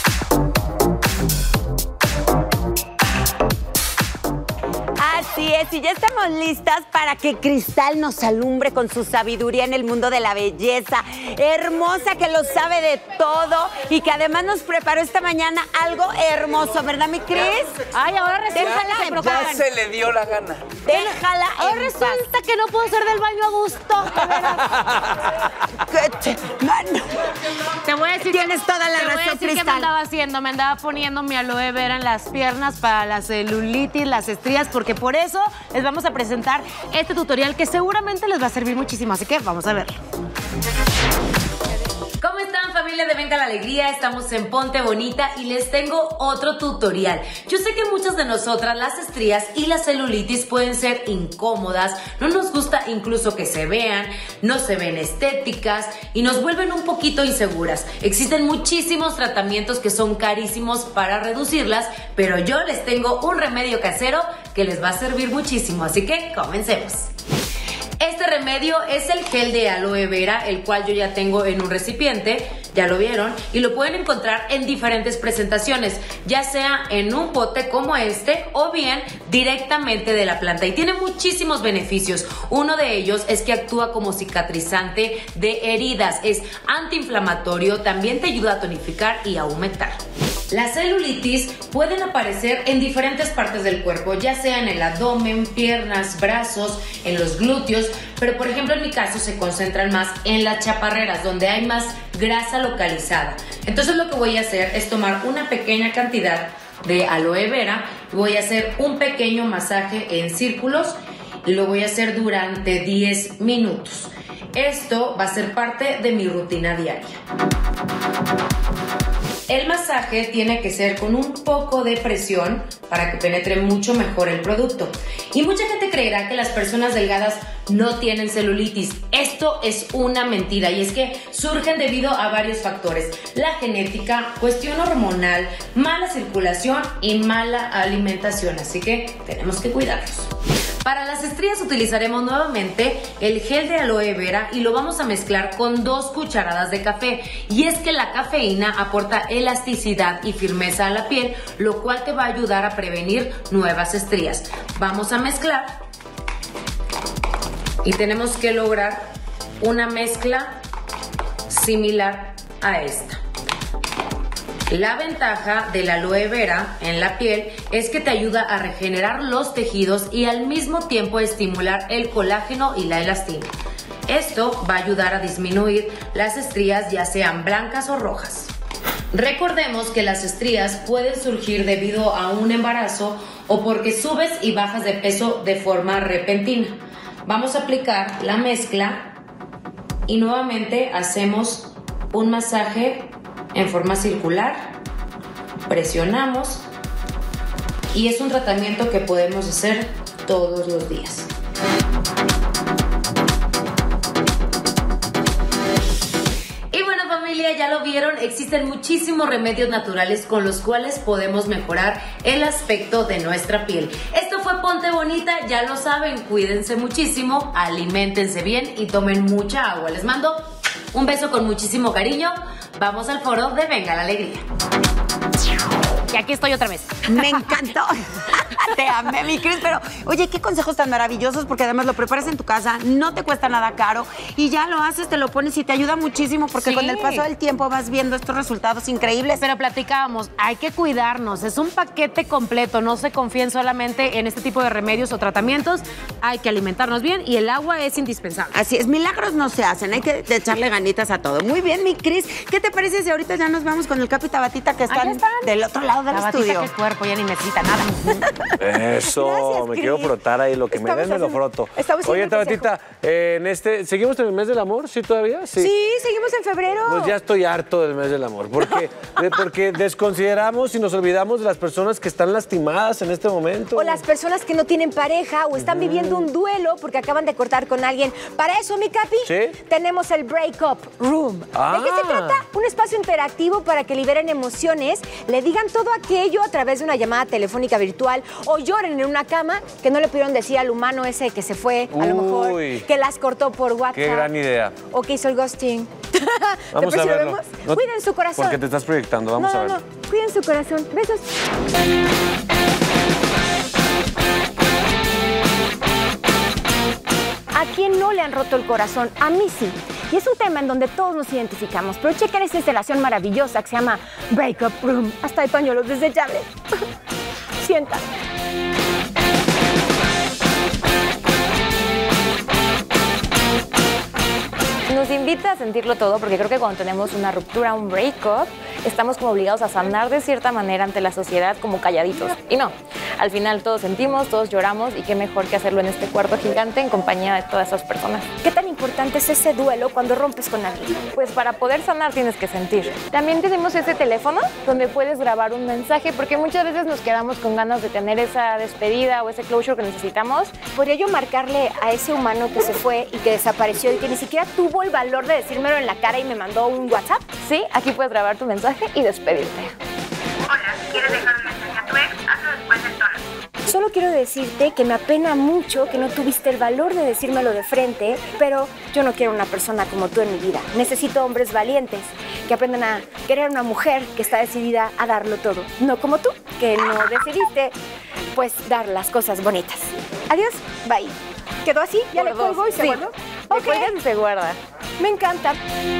Así es, sí, ya estamos listas para que Cristal nos alumbre con su sabiduría en el mundo de la belleza. Hermosa, que lo sabe de todo y que además nos preparó esta mañana algo hermoso, ¿verdad, mi Cris? Ay, ahora resulta que ya se le dio la gana. Déjala. Ahora resulta que no puedo hacer del baño a gusto. Te voy a decir, tienes toda la razón, Cristal. ¿Qué me andaba haciendo? Me andaba poniendo mi aloe vera en las piernas para la celulitis, las estrías, porque por eso les vamos a presentar este tutorial que seguramente les va a servir muchísimo. Así que vamos a verlo. ¿Cómo están, familia de Venga la Alegría? Estamos en Ponte Bonita y les tengo otro tutorial. Yo sé que muchas de nosotras las estrías y la celulitis pueden ser incómodas, no nos gusta incluso que se vean, no se ven estéticas y nos vuelven un poquito inseguras. Existen muchísimos tratamientos que son carísimos para reducirlas, pero yo les tengo un remedio casero que les va a servir muchísimo, así que comencemos. Este remedio es el gel de aloe vera, el cual yo ya tengo en un recipiente, ya lo vieron, y lo pueden encontrar en diferentes presentaciones, ya sea en un pote como este o bien directamente de la planta, y tiene muchísimos beneficios. Uno de ellos es que actúa como cicatrizante de heridas, es antiinflamatorio, también te ayuda a tonificar y a aumentar. Las celulitis pueden aparecer en diferentes partes del cuerpo, ya sea en el abdomen, piernas, brazos, en los glúteos, pero por ejemplo en mi caso se concentran más en las chaparreras, donde hay más grasa localizada. Entonces lo que voy a hacer es tomar una pequeña cantidad de aloe vera, voy a hacer un pequeño masaje en círculos y lo voy a hacer durante 10 minutos. Esto va a ser parte de mi rutina diaria. El masaje tiene que ser con un poco de presión para que penetre mucho mejor el producto. Y mucha gente creerá que las personas delgadas no tienen celulitis. Esto es una mentira y es que surgen debido a varios factores: la genética, cuestión hormonal, mala circulación y mala alimentación. Así que tenemos que cuidarnos. Para las estrías utilizaremos nuevamente el gel de aloe vera y lo vamos a mezclar con 2 cucharadas de café. Y es que la cafeína aporta elasticidad y firmeza a la piel, lo cual te va a ayudar a prevenir nuevas estrías. Vamos a mezclar y tenemos que lograr una mezcla similar a esta. La ventaja del aloe vera en la piel es que te ayuda a regenerar los tejidos y al mismo tiempo estimular el colágeno y la elastina. Esto va a ayudar a disminuir las estrías, ya sean blancas o rojas. Recordemos que las estrías pueden surgir debido a un embarazo o porque subes y bajas de peso de forma repentina. Vamos a aplicar la mezcla y nuevamente hacemos un masaje en forma circular, presionamos y es un tratamiento que podemos hacer todos los días. Y bueno, familia, ya lo vieron, existen muchísimos remedios naturales con los cuales podemos mejorar el aspecto de nuestra piel. Esto fue Ponte Bonita, ya lo saben, cuídense muchísimo, aliméntense bien y tomen mucha agua. Les mando un beso con muchísimo cariño. Vamos al foro de Venga la Alegría. Y aquí estoy otra vez. Me encantó. Te amé, mi Cris, pero oye, qué consejos tan maravillosos, porque además lo preparas en tu casa, no te cuesta nada caro y ya lo haces, te lo pones y te ayuda muchísimo, porque sí, con el paso del tiempo vas viendo estos resultados increíbles. Pero platicábamos, hay que cuidarnos, es un paquete completo, no se confíen solamente en este tipo de remedios o tratamientos, hay que alimentarnos bien y el agua es indispensable. Así es, milagros no se hacen, hay que echarle ganitas a todo. Muy bien, mi Cris, ¿qué te parece si ahorita ya nos vamos con el Capi y Tabatita, que están del otro lado del estudio? Que cuerpo ya ni necesita nada. Eso, gracias, me quiero frotar ahí, lo que me den me lo froto. Oye, Tabatita, ¿seguimos en el mes del amor? ¿Sí todavía? Sí, seguimos en febrero. Pues ya estoy harto del mes del amor, porque desconsideramos y nos olvidamos de las personas que están lastimadas en este momento. O las personas que no tienen pareja o están viviendo un duelo porque acaban de cortar con alguien. Para eso, mi Capi, tenemos el Breakup Room. ¿De qué se trata? Un espacio interactivo para que liberen emociones, le digan todo aquello a través de una llamada telefónica virtual o lloren en una cama que no le pudieron decir al humano ese que se fue, a lo mejor, que las cortó por WhatsApp. Qué gran idea. O que hizo el ghosting. Vamos a verlo. No, cuiden su corazón. Porque te estás proyectando, vamos a verlo. No, cuiden su corazón. Besos. quién no le han roto el corazón? A mí sí. Y es un tema en donde todos nos identificamos. Pero chequen esta instalación maravillosa que se llama Breakup Room. Hasta hay pañuelos desechables. Siéntate. Nos invita a sentirlo todo porque creo que cuando tenemos una ruptura, un breakup, estamos como obligados a sanar de cierta manera ante la sociedad como calladitos. Y no, al final todos sentimos, todos lloramos y qué mejor que hacerlo en este cuarto gigante en compañía de todas esas personas. ¿Qué tan importante es ese duelo cuando rompes con alguien? Pues para poder sanar tienes que sentir. También tenemos ese teléfono donde puedes grabar un mensaje porque muchas veces nos quedamos con ganas de tener esa despedida o ese closure que necesitamos. ¿Podría yo marcarle a ese humano que se fue y que desapareció y que ni siquiera tuvo el valor de decírmelo en la cara y me mandó un WhatsApp? Sí, aquí puedes grabar tu mensaje y despedirte. Hola, ¿quieres dejar un mensaje a tu ex? Hazlo después del tono. Solo quiero decirte que me apena mucho que no tuviste el valor de decírmelo de frente, pero yo no quiero una persona como tú en mi vida. Necesito hombres valientes que aprendan a querer a una mujer que está decidida a darlo todo. No como tú, que no decidiste, pues, dar las cosas bonitas. Adiós, bye. ¿Quedó así? ¿Ya le cuelgo y se guardó? Ok. Y se guarda. Me encanta.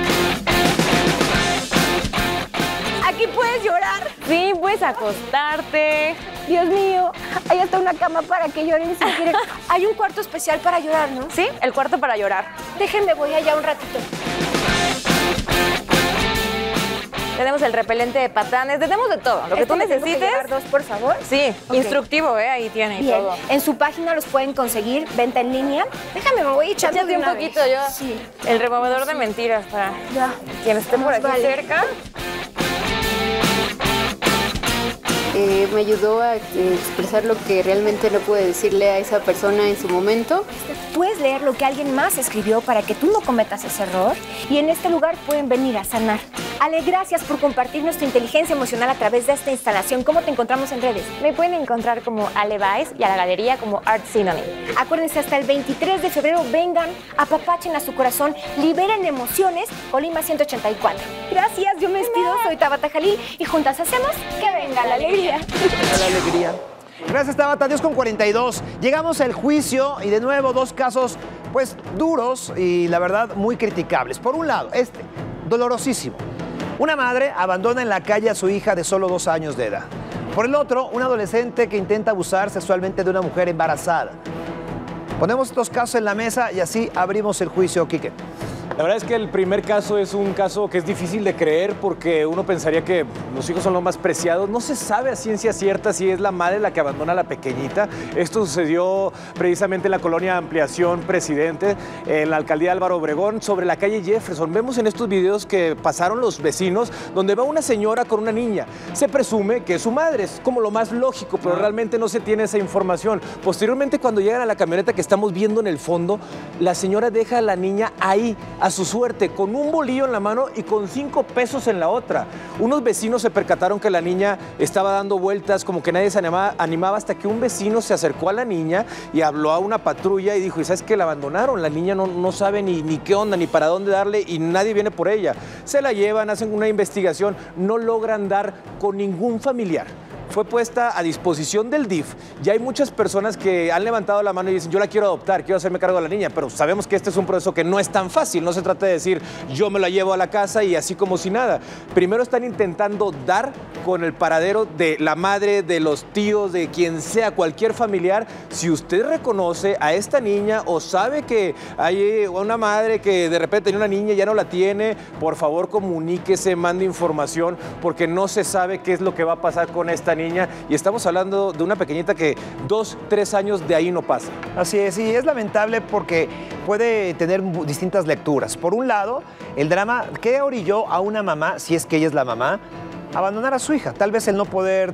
Aquí puedes llorar. Sí, puedes acostarte. Dios mío, hay hasta una cama para que lloren si quieren. Hay un cuarto especial para llorar, ¿no? Sí, el cuarto para llorar. Déjenme, voy allá un ratito. Tenemos el repelente de patanes, tenemos de todo. Lo que tú necesites. ¿Tengo que llevar dos, por favor? Sí, okay. Instructivo, ahí tiene bien. todo. En su página los pueden conseguir, venta en línea. Déjame, me voy echando un poquito yo. Sí. El removedor de mentiras para quien esté por aquí cerca. Me ayudó a expresar lo que realmente no pude decirle a esa persona en su momento. Puedes leer lo que alguien más escribió para que tú no cometas ese error y en este lugar pueden venir a sanar. Ale, gracias por compartirnos tu inteligencia emocional a través de esta instalación. ¿Cómo te encontramos en redes? Me pueden encontrar como Ale Baez y a la galería como Art Synonym. Acuérdense, hasta el 23 de febrero vengan, apapachen a su corazón, liberen emociones, Colima 184. Gracias, yo me despido, soy Tabata Jalil y juntas hacemos que venga la alegría. La alegría. Gracias, Tabata. Dios con 42. Llegamos al juicio y de nuevo dos casos, pues, duros y la verdad muy criticables. Por un lado, dolorosísimo. Una madre abandona en la calle a su hija de solo 2 años de edad. Por el otro, un adolescente que intenta abusar sexualmente de una mujer embarazada. Ponemos estos casos en la mesa y así abrimos el juicio, Quique. La verdad es que el primer caso es un caso que es difícil de creer porque uno pensaría que los hijos son los más preciados. No se sabe a ciencia cierta si es la madre la que abandona a la pequeñita. Esto sucedió precisamente en la colonia Ampliación Presidente, en la alcaldía Álvaro Obregón, sobre la calle Jefferson. Vemos en estos videos que pasaron los vecinos, donde va una señora con una niña. Se presume que es su madre, es como lo más lógico, pero realmente no se tiene esa información. Posteriormente, cuando llegan a la camioneta que estamos viendo en el fondo, la señora deja a la niña ahí, a su suerte, con un bolillo en la mano y con 5 pesos en la otra. Unos vecinos se percataron que la niña estaba dando vueltas, como que nadie se animaba, hasta que un vecino se acercó a la niña y habló a una patrulla y dijo, ¿y sabes qué? La abandonaron, la niña no sabe ni qué onda, ni para dónde darle y nadie viene por ella. Se la llevan, hacen una investigación, no logran dar con ningún familiar. Fue puesta a disposición del DIF. Ya hay muchas personas que han levantado la mano y dicen, yo la quiero adoptar, quiero hacerme cargo de la niña, pero sabemos que este es un proceso que no es tan fácil. No se trata de decir, yo me la llevo a la casa y así como si nada. Primero están intentando dar con el paradero de la madre, de los tíos, de quien sea, cualquier familiar. Si usted reconoce a esta niña o sabe que hay una madre que de repente tenía una niña y ya no la tiene, por favor comuníquese, mande información, porque no se sabe qué es lo que va a pasar con esta niña. Y estamos hablando de una pequeñita que 2, 3 años de ahí no pasa. Así es, y es lamentable porque puede tener distintas lecturas. Por un lado, el drama que orilló a una mamá, si es que ella es la mamá, abandonar a su hija. Tal vez el no poder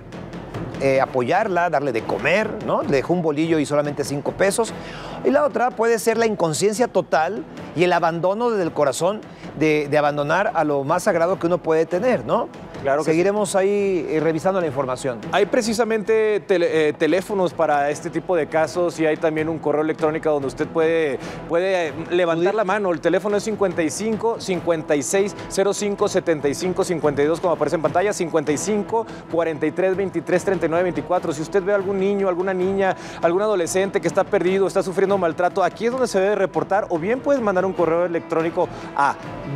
apoyarla, darle de comer, ¿no? Le dejó un bolillo y solamente 5 pesos. Y la otra puede ser la inconsciencia total y el abandono desde el corazón de abandonar a lo más sagrado que uno puede tener, ¿no? Claro que seguiremos ahí revisando la información. Hay precisamente teléfonos para este tipo de casos y hay también un correo electrónico donde usted puede levantar la mano. El teléfono es 55 56 05 75 52, como aparece en pantalla, 55 43 23 39 24. Si usted ve a algún niño, alguna niña, algún adolescente que está perdido, está sufriendo maltrato, aquí es donde se debe reportar, o bien puedes mandar un correo electrónico a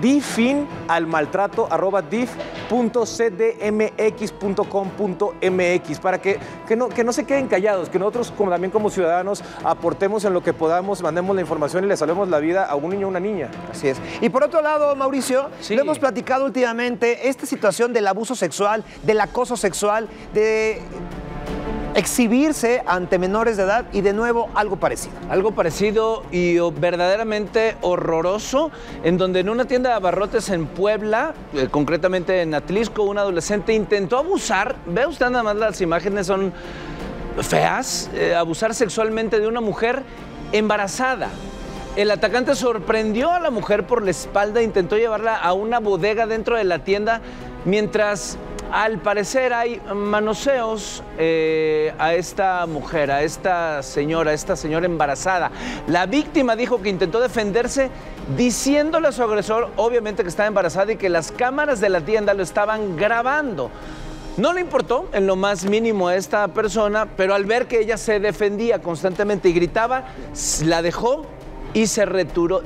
difinalmaltrato@dif.cdmx.com.mx para que no se queden callados, que nosotros también como ciudadanos aportemos en lo que podamos, mandemos la información y le salvemos la vida a un niño o una niña. Así es. Y por otro lado, Mauricio, lo hemos platicado últimamente, esta situación del abuso sexual, del acoso sexual, de exhibirse ante menores de edad y de nuevo algo parecido. Algo parecido y verdaderamente horroroso, en donde en una tienda de abarrotes en Puebla, concretamente en Atlisco, un adolescente intentó abusar, ve usted nada más las imágenes, son feas, abusar sexualmente de una mujer embarazada. El atacante sorprendió a la mujer por la espalda, intentó llevarla a una bodega dentro de la tienda, mientras al parecer hay manoseos a esta mujer, a esta señora embarazada. La víctima dijo que intentó defenderse diciéndole a su agresor, obviamente, que estaba embarazada y que las cámaras de la tienda lo estaban grabando. No le importó en lo más mínimo a esta persona, pero al ver que ella se defendía constantemente y gritaba, la dejó y se retiró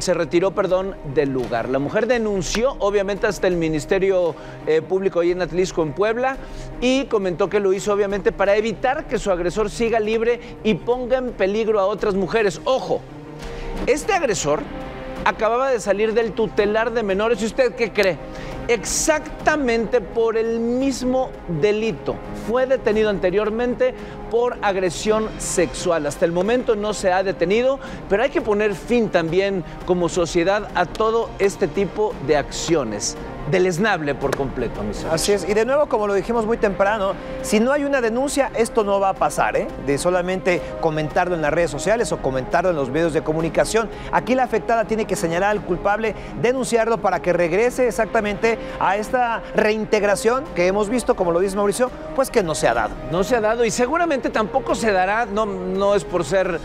del lugar. La mujer denunció, obviamente, hasta el Ministerio Público ahí en Atlisco, en Puebla, y comentó que lo hizo, obviamente, para evitar que su agresor siga libre y ponga en peligro a otras mujeres. Ojo, este agresor acababa de salir del tutelar de menores. ¿Y usted qué cree? Exactamente por el mismo delito. Fue detenido anteriormente por agresión sexual. Hasta el momento no se ha detenido, pero hay que poner fin también como sociedad a todo este tipo de acciones. Deleznable por completo, mis amigos. Así es. Y de nuevo, como lo dijimos muy temprano, si no hay una denuncia, esto no va a pasar, ¿eh? De solamente comentarlo en las redes sociales o comentarlo en los medios de comunicación. Aquí la afectada tiene que señalar al culpable, denunciarlo para que regrese exactamente a esta reintegración que hemos visto, como lo dice Mauricio, pues que no se ha dado. No se ha dado y seguramente tampoco se dará, no es por ser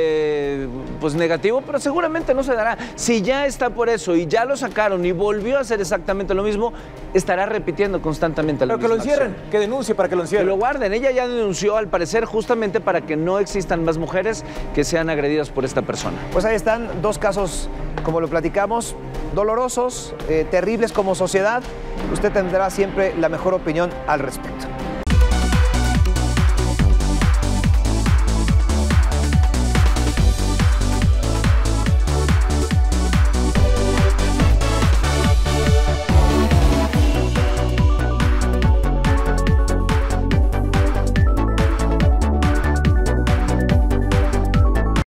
pues negativo, pero seguramente no se dará. Si ya está por eso y ya lo sacaron y volvió a hacer exactamente lo mismo, estará repitiendo constantemente lo mismo. Pero que lo encierren, que denuncie para que lo encierren. Que lo guarden. Ella ya denunció, al parecer, justamente para que no existan más mujeres que sean agredidas por esta persona. Pues ahí están dos casos, como lo platicamos, dolorosos, terribles como sociedad. Usted tendrá siempre la mejor opinión al respecto.